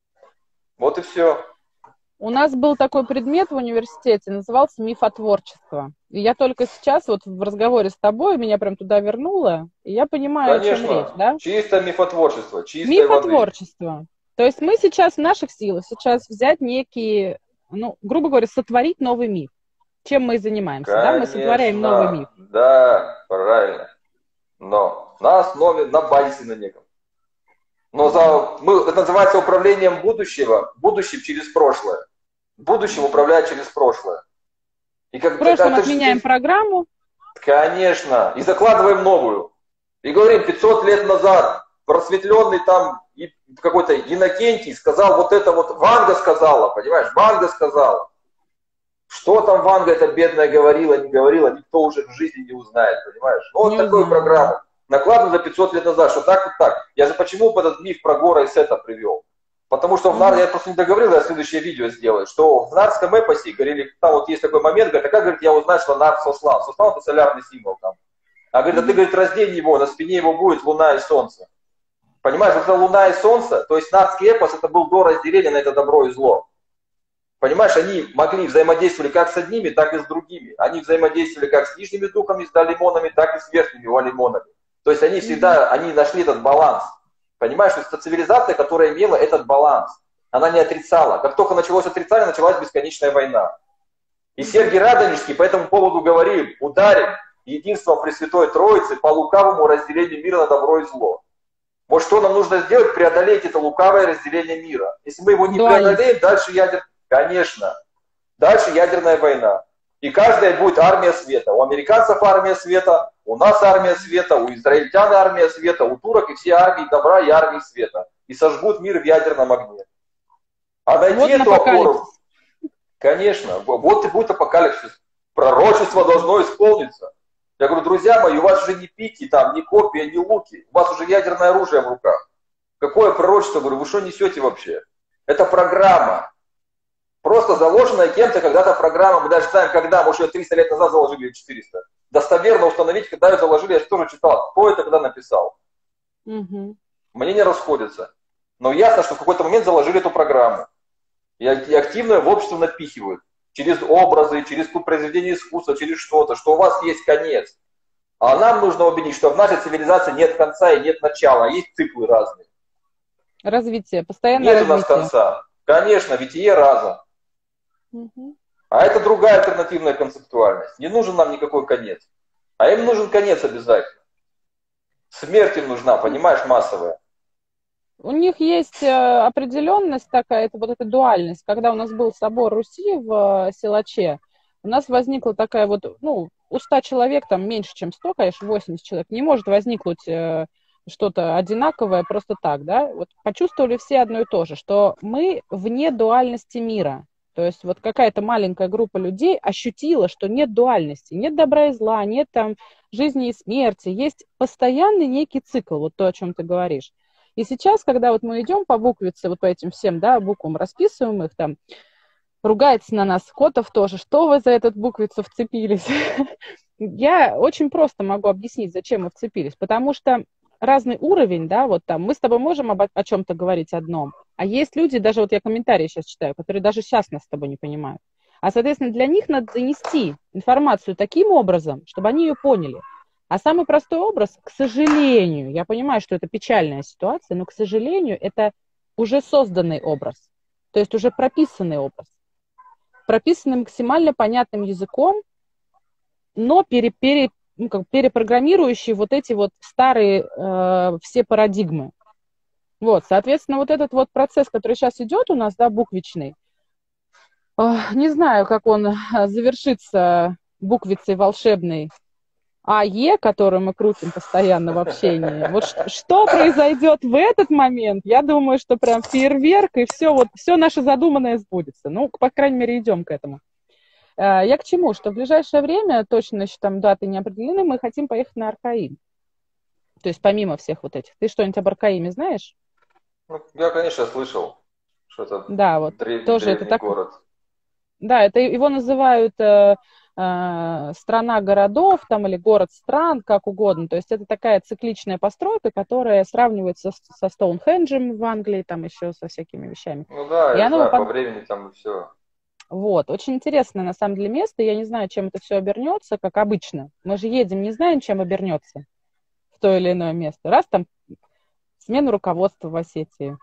[SPEAKER 1] Вот и все.
[SPEAKER 2] У нас был такой предмет в университете, назывался мифотворчество. И я только сейчас, вот в разговоре с тобой, меня прям туда вернуло, и я понимаю,
[SPEAKER 1] Конечно,
[SPEAKER 2] о чем речь, да?
[SPEAKER 1] Чисто мифотворчество, чистой
[SPEAKER 2] Мифотворчество.
[SPEAKER 1] воды.
[SPEAKER 2] То есть мы сейчас в наших силах, сейчас взять некие, ну, грубо говоря, сотворить новый миф. Чем мы и занимаемся,
[SPEAKER 1] Конечно,
[SPEAKER 2] да? Мы сотворяем новый миф.
[SPEAKER 1] Да, правильно. Но на основе, на базе на неком. Но за, мы, это называется управлением будущего, будущим через прошлое. Будущим управляет через прошлое. И как,
[SPEAKER 2] В прошлом
[SPEAKER 1] это,
[SPEAKER 2] отменяем
[SPEAKER 1] это,
[SPEAKER 2] программу.
[SPEAKER 1] Конечно. И закладываем новую. И говорим, пятьсот лет назад просветленный там какой-то Иннокентий сказал вот это вот, Ванга сказала, понимаешь, Ванга сказала. Что там Ванга эта бедная говорила, не говорила, никто уже в жизни не узнает, понимаешь. Ну, вот
[SPEAKER 2] Не
[SPEAKER 1] такую
[SPEAKER 2] знаю.
[SPEAKER 1] программу. Накладываю за пятьсот лет назад, что так и так. Я же почему этот миф про Гора и Сета привел? Потому что в Нар, я просто не договорил, я следующее видео сделаю, что в нарском эпосе, говорили, там вот есть такой момент, говорит, а как, говорит, я узнаю, что Нар сослал? Сослал это солярный символ там. А говорит, а ты, говорит, раздень его, на спине его будет луна и солнце. Понимаешь, это луна и солнце, то есть нарский эпос, это был до разделения на это добро и зло. Понимаешь, они могли взаимодействовать как с одними, так и с другими. Они взаимодействовали как с нижними духами, с далимонами, так и с верхними валимонами. То есть они всегда, они нашли этот баланс. Понимаешь, что это цивилизация, которая имела этот баланс. Она не отрицала. Как только началось отрицание, началась бесконечная война. И Сергий Радонежский по этому поводу говорил, ударим единством Пресвятой Троицы по лукавому разделению мира на добро и зло. Вот что нам нужно сделать? Преодолеть это лукавое разделение мира. Если мы его не преодолеем, дальше ядер... Конечно. Дальше ядерная война. И каждая будет армия света. У американцев армия света, у нас армия света, у израильтян армия света, у турок и все армии добра и армии света. И сожгут мир в ядерном огне. А найти вот эту опору... Конечно. Вот и будет апокалипсис. Пророчество должно исполниться. Я говорю, друзья мои, у вас уже не пики, там, не копья, не луки. У вас уже ядерное оружие в руках. Какое пророчество? Говорю, вы что несете вообще? Это программа. Просто заложенная кем-то когда-то программа. Мы даже знаем, когда. Может, ее триста лет назад заложили, или четыреста. Достоверно установить, когда ее заложили, я же тоже читал. Кто это когда написал?
[SPEAKER 2] Угу.
[SPEAKER 1] Мнения расходятся. Но ясно, что в какой-то момент заложили эту программу. И активно ее в общество напихивают. Через образы, через произведение искусства, через что-то, что у вас есть конец. А нам нужно убедить, что в нашей цивилизации нет конца и нет начала, а есть циклы разные.
[SPEAKER 2] Развитие, постоянное
[SPEAKER 1] Нет
[SPEAKER 2] развитие.
[SPEAKER 1] у нас конца. Конечно, бытие раза.
[SPEAKER 2] Угу.
[SPEAKER 1] А это другая альтернативная концептуальность. Не нужен нам никакой конец. А им нужен конец обязательно. Смерть им нужна, понимаешь, массовая.
[SPEAKER 2] У них есть определенность такая, это вот эта дуальность. Когда у нас был собор Руси в Силаче, у нас возникла такая вот, ну, у ста человек, там меньше, чем сто, конечно, восемьдесят человек, не может возникнуть что-то одинаковое просто так, да. Вот почувствовали все одно и то же, что мы вне дуальности мира. То есть вот какая-то маленькая группа людей ощутила, что нет дуальности, нет добра и зла, нет там жизни и смерти, есть постоянный некий цикл, вот то, о чем ты говоришь. И сейчас, когда вот мы идем по буквице, вот по этим всем, да, буквам расписываем их, там, ругается на нас Котов тоже, что вы за эту буквицу вцепились? Я очень просто могу объяснить, зачем мы вцепились, потому что разный уровень, да, вот там, мы с тобой можем об, о чем-то говорить одном, а есть люди, даже вот я комментарии сейчас читаю, которые даже сейчас нас с тобой не понимают. А, соответственно, для них надо донести информацию таким образом, чтобы они ее поняли. А самый простой образ, к сожалению, я понимаю, что это печальная ситуация, но, к сожалению, это уже созданный образ, то есть уже прописанный образ, прописанный максимально понятным языком, но пере, пере, ну, как, перепрограммирующий вот эти вот старые э, все парадигмы. Вот, соответственно, вот этот вот процесс, который сейчас идет у нас, да, буквичный, э, не знаю, как он завершится буквицей волшебной АЕ, которую мы крутим постоянно в общении. Вот что, что произойдет в этот момент, я думаю, что прям фейерверк, и все, вот, все наше задуманное сбудется. Ну, по крайней мере, идем к этому. Я к чему? Что в ближайшее время, точно еще там даты не определены, мы хотим поехать на Аркаим. То есть помимо всех вот этих. Ты что-нибудь об Аркаиме знаешь?
[SPEAKER 1] Ну, я, конечно, слышал, что это
[SPEAKER 2] да, вот,
[SPEAKER 1] древний,
[SPEAKER 2] тоже
[SPEAKER 1] древний
[SPEAKER 2] это так...
[SPEAKER 1] город.
[SPEAKER 2] Да, это его называют э, э, страна городов там, или город стран, как угодно. То есть это такая цикличная постройка, которая сравнивается с, со Стоунхенджем в Англии, там еще со всякими вещами.
[SPEAKER 1] Ну да,
[SPEAKER 2] и
[SPEAKER 1] я
[SPEAKER 2] оно
[SPEAKER 1] знаю,
[SPEAKER 2] под...
[SPEAKER 1] по времени там и все.
[SPEAKER 2] Вот, очень интересное на самом деле место. Я не знаю, чем это все обернется, как обычно. Мы же едем, не знаем, чем обернется в то или иное место. Раз там смена руководства в Осетии.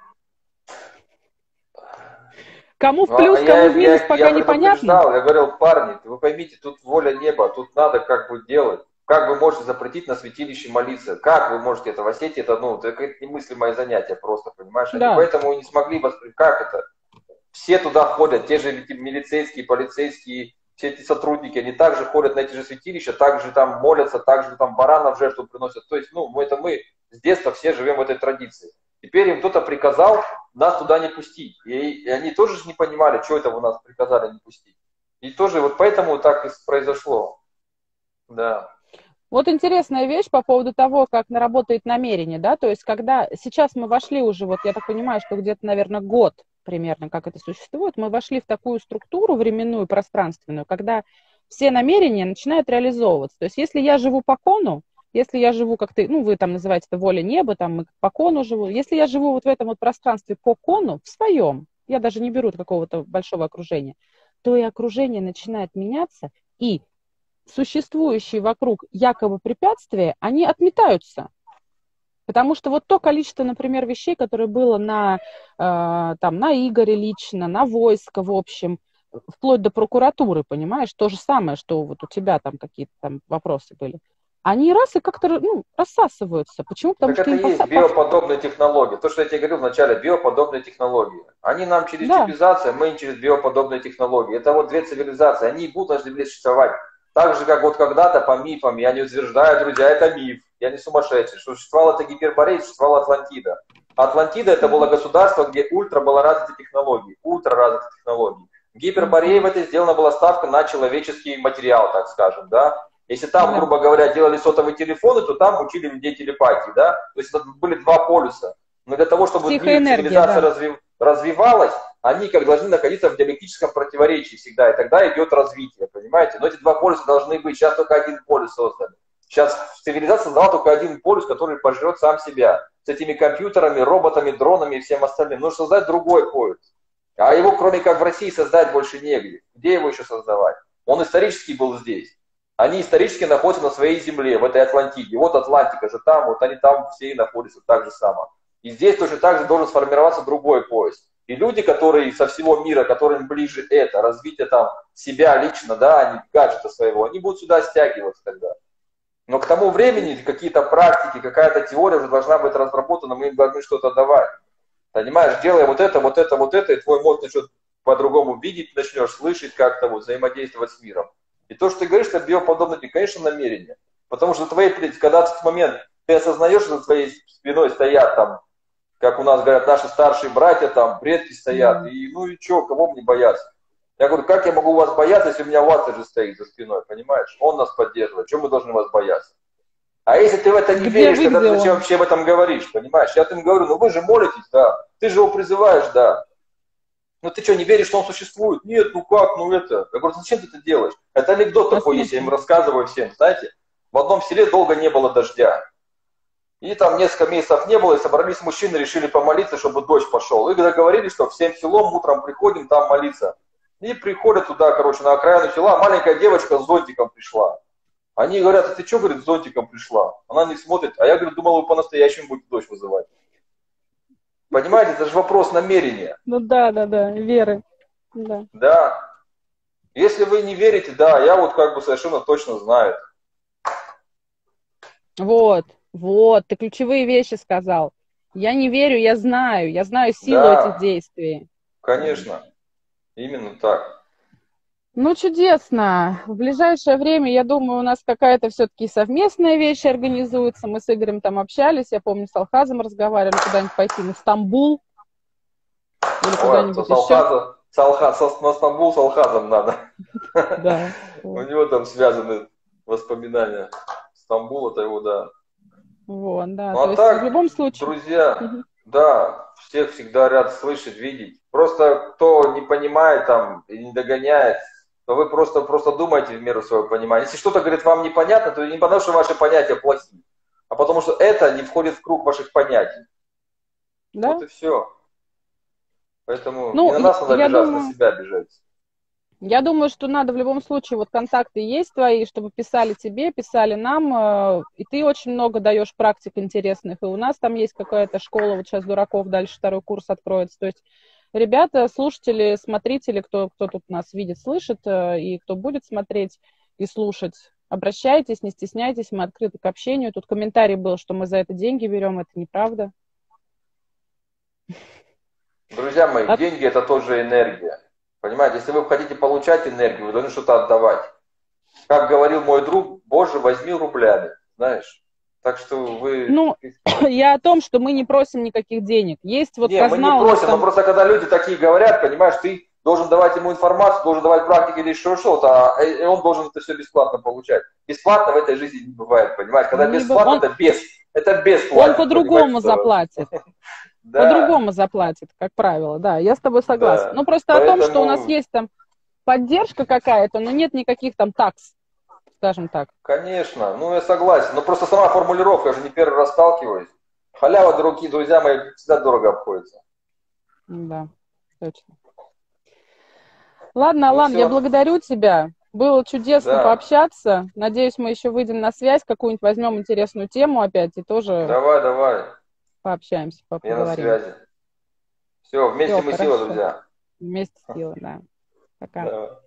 [SPEAKER 2] Кому в плюс,
[SPEAKER 1] Ну,
[SPEAKER 2] кому
[SPEAKER 1] я,
[SPEAKER 2] в минус,
[SPEAKER 1] я,
[SPEAKER 2] пока
[SPEAKER 1] я
[SPEAKER 2] непонятно.
[SPEAKER 1] Я говорил, парни, вы поймите, тут воля неба, тут надо как бы делать. Как вы можете запретить на святилище молиться? Как вы можете это в Осетии? Это, ну, это немыслимое занятие просто, понимаешь? Они
[SPEAKER 2] Да.
[SPEAKER 1] поэтому и не смогли воспринять. Как это? Все туда ходят, те же милицейские, полицейские, все эти сотрудники, они также ходят на эти же святилища, также там молятся, также там баранов в жертву приносят. То есть, ну, это мы с детства все живем в этой традиции. Теперь им кто-то приказал нас туда не пустить. И, и они тоже не понимали, что это вы нас приказали не пустить. И тоже вот поэтому так и произошло. Да.
[SPEAKER 2] Вот интересная вещь по поводу того, как работает намерение, да, то есть когда сейчас мы вошли уже, вот я так понимаю, что где-то, наверное, год примерно, как это существует, мы вошли в такую структуру временную, пространственную, когда все намерения начинают реализовываться. То есть если я живу по кону, если я живу, как ты, ну, вы там называете это воля неба, там мы по кону живу, если я живу вот в этом вот пространстве по кону, в своем, я даже не беру какого-то большого окружения, то и окружение начинает меняться, и существующие вокруг якобы препятствия, они отметаются. Потому что вот то количество, например, вещей, которое было на, э, там, на Игоре лично, на войско в общем, вплоть до прокуратуры, понимаешь, то же самое, что вот у тебя там какие-то там вопросы были. Они раз и как-то ну, рассасываются. Почему? Потому
[SPEAKER 1] так
[SPEAKER 2] что
[SPEAKER 1] это
[SPEAKER 2] им
[SPEAKER 1] и есть
[SPEAKER 2] поса...
[SPEAKER 1] биоподобные технологии. То, что я тебе говорил вначале, биоподобные технологии. Они нам через
[SPEAKER 2] да.
[SPEAKER 1] чипизацию, мы через биоподобные технологии. Это вот две цивилизации, они будут на Земле существовать. Так же, как вот когда-то по мифам, я не утверждаю, друзья, это миф, я не сумасшедший, что существовала это Гиперборея, существовала Атлантида. Атлантида это было государство, где ультра была развита технологии, ультра развита технологии. В Гиперборее в этой сделана была ставка на человеческий материал, так скажем, да. Если там,
[SPEAKER 2] да.
[SPEAKER 1] грубо говоря, делали сотовые телефоны, то там учили людей телепатии, да. То есть это были два полюса. Но для того, чтобы цивилизация да. разви... развивалась, они как должны находиться в диалектическом противоречии всегда, и тогда идет развитие, понимаете? Но эти два полюса должны быть. Сейчас только один полюс создан. Сейчас цивилизация создала только один полюс, который пожрет сам себя. С этими компьютерами, роботами, дронами и всем остальным. Нужно создать другой полюс. А его, кроме как в России, создать больше негде. Где его еще создавать? Он исторически был здесь. Они исторически находятся на своей земле, в этой Атлантиде. Вот Атлантика же там, вот они там все и находятся так же само. И здесь точно так же должен сформироваться другой пояс. И люди, которые со всего мира, которым ближе это, развитие там себя лично, да, а не гаджета своего, они будут сюда стягиваться тогда. Но к тому времени какие-то практики, какая-то теория уже должна быть разработана, мы им должны что-то давать. Понимаешь, делая вот это, вот это, вот это, и твой мозг начнет по-другому видеть, начнешь слышать как-то, вот, взаимодействовать с миром. И то, что ты говоришь, это биоподобное, конечно, намерение. Потому что твои, когда в этот момент ты осознаешь, что за твоей спиной стоят там, как у нас говорят, наши старшие братья, там, предки стоят, и ну и что, кого мне бояться? Я говорю, как я могу вас бояться, если у меня Ватса же стоит за спиной, понимаешь? Он нас поддерживает, чем мы должны вас бояться? А если ты в это не
[SPEAKER 2] Где
[SPEAKER 1] веришь,
[SPEAKER 2] вы,
[SPEAKER 1] тогда
[SPEAKER 2] где
[SPEAKER 1] ты зачем
[SPEAKER 2] он?
[SPEAKER 1] вообще об этом говоришь, понимаешь? Я им говорю, ну вы же молитесь, да, ты же его призываешь, да. Ну ты что, не веришь, что он существует? Нет, ну как, ну это. Я говорю, зачем ты это делаешь? Это анекдот
[SPEAKER 2] А
[SPEAKER 1] такой есть, я им
[SPEAKER 2] смысл?
[SPEAKER 1] рассказываю всем, знаете. В одном селе долго не было дождя. И там несколько месяцев не было, и собрались мужчины, решили помолиться, чтобы дождь пошел. И договорились, что всем селом утром приходим там молиться. И приходят туда, короче, на окраину села, маленькая девочка с зонтиком пришла. Они говорят, а ты что, говорит, с зонтиком пришла? Она не смотрит, а я, говорю, думал, вы по-настоящему будете дождь вызывать. Понимаете, это же вопрос намерения.
[SPEAKER 2] Ну да, да, да, веры. Да.
[SPEAKER 1] Да. Если вы не верите, да, я вот как бы совершенно точно знаю.
[SPEAKER 2] Вот, вот, ты ключевые вещи сказал. Я не верю, я знаю, я знаю силу этих
[SPEAKER 1] Да,
[SPEAKER 2] действий.
[SPEAKER 1] конечно, именно так.
[SPEAKER 2] Ну, чудесно. В ближайшее время, я думаю, у нас какая-то все-таки совместная вещь организуется. Мы с Игорем там общались, я помню, с Алхазом разговаривали, куда-нибудь пойти на Стамбул или
[SPEAKER 1] Ой, то
[SPEAKER 2] куда-нибудь
[SPEAKER 1] с
[SPEAKER 2] еще.
[SPEAKER 1] Алхазом, с Алхаз, со- на Стамбул с Алхазом надо.
[SPEAKER 2] Да.
[SPEAKER 1] У
[SPEAKER 2] Вот,
[SPEAKER 1] него там связаны воспоминания. Стамбул, это его, да.
[SPEAKER 2] вот, да.
[SPEAKER 1] Ну
[SPEAKER 2] То
[SPEAKER 1] а
[SPEAKER 2] есть в
[SPEAKER 1] так,
[SPEAKER 2] любом случае.
[SPEAKER 1] друзья,
[SPEAKER 2] Мгм.
[SPEAKER 1] да, всех всегда рад слышать, видеть. Просто кто не понимает там и не догоняет, то вы просто, просто думайте в меру своего понимания. Если что-то, говорит, вам непонятно, то не потому, что ваши понятия плохие, а потому что это не входит в круг ваших понятий. Вот
[SPEAKER 2] Да?
[SPEAKER 1] и все. Поэтому не
[SPEAKER 2] Ну,
[SPEAKER 1] на
[SPEAKER 2] я,
[SPEAKER 1] нас надо
[SPEAKER 2] я
[SPEAKER 1] обижаться, на
[SPEAKER 2] думаю,
[SPEAKER 1] себя обижать.
[SPEAKER 2] Я думаю, что надо в любом случае, вот контакты есть твои, чтобы писали тебе, писали нам, э, и ты очень много даешь практик интересных, и у нас там есть какая-то школа, вот сейчас дураков, дальше второй курс откроется, то есть ребята, слушатели, смотрители, кто, кто тут нас видит, слышит, э, и кто будет смотреть и слушать, обращайтесь, не стесняйтесь, мы открыты к общению, тут комментарий был, что мы за это деньги берем, это неправда.
[SPEAKER 1] Друзья мои,
[SPEAKER 2] А-
[SPEAKER 1] деньги это тоже энергия. Понимаете, если вы хотите получать энергию, вы должны что-то отдавать. Как говорил мой друг, Боже, возьми рублями, знаешь. Так что вы...
[SPEAKER 2] Ну, я о том, что мы не просим никаких денег. Есть вот
[SPEAKER 1] Не, мы не
[SPEAKER 2] казна у нас
[SPEAKER 1] просим, но
[SPEAKER 2] там.
[SPEAKER 1] просто когда люди такие говорят, понимаешь, ты должен давать ему информацию, должен давать практики или еще что-то, а и он должен это все бесплатно получать. Бесплатно в этой жизни не бывает, понимаешь? Когда
[SPEAKER 2] Не б-
[SPEAKER 1] бесплатно,
[SPEAKER 2] он,
[SPEAKER 1] это без. Это
[SPEAKER 2] он
[SPEAKER 1] бесплатно, понимаете,
[SPEAKER 2] по-другому
[SPEAKER 1] что?
[SPEAKER 2] заплатит.
[SPEAKER 1] Да,
[SPEAKER 2] По-другому заплатит, как правило, да, я с тобой согласна.
[SPEAKER 1] да.
[SPEAKER 2] Ну, просто о том, что у нас
[SPEAKER 1] Поэтому,
[SPEAKER 2] есть там поддержка какая-то, но нет никаких там такс, скажем так.
[SPEAKER 1] конечно, ну я согласен. Но просто сама формулировка, я же не первый раз сталкиваюсь. Халява, дураки, друзья мои, всегда дорого обходится.
[SPEAKER 2] Да, точно. Ладно,
[SPEAKER 1] Ну
[SPEAKER 2] Алан, я
[SPEAKER 1] все,
[SPEAKER 2] благодарю тебя. Было чудесно
[SPEAKER 1] да,
[SPEAKER 2] пообщаться. Надеюсь, мы еще выйдем на связь, какую-нибудь возьмем интересную тему опять и тоже
[SPEAKER 1] давай, давай,
[SPEAKER 2] пообщаемся, по-
[SPEAKER 1] я на
[SPEAKER 2] поговорим.
[SPEAKER 1] связи. Все, вместе
[SPEAKER 2] Все,
[SPEAKER 1] мы сила,
[SPEAKER 2] хорошо.
[SPEAKER 1] друзья.
[SPEAKER 2] Вместе силы, да. Пока.
[SPEAKER 1] Давай.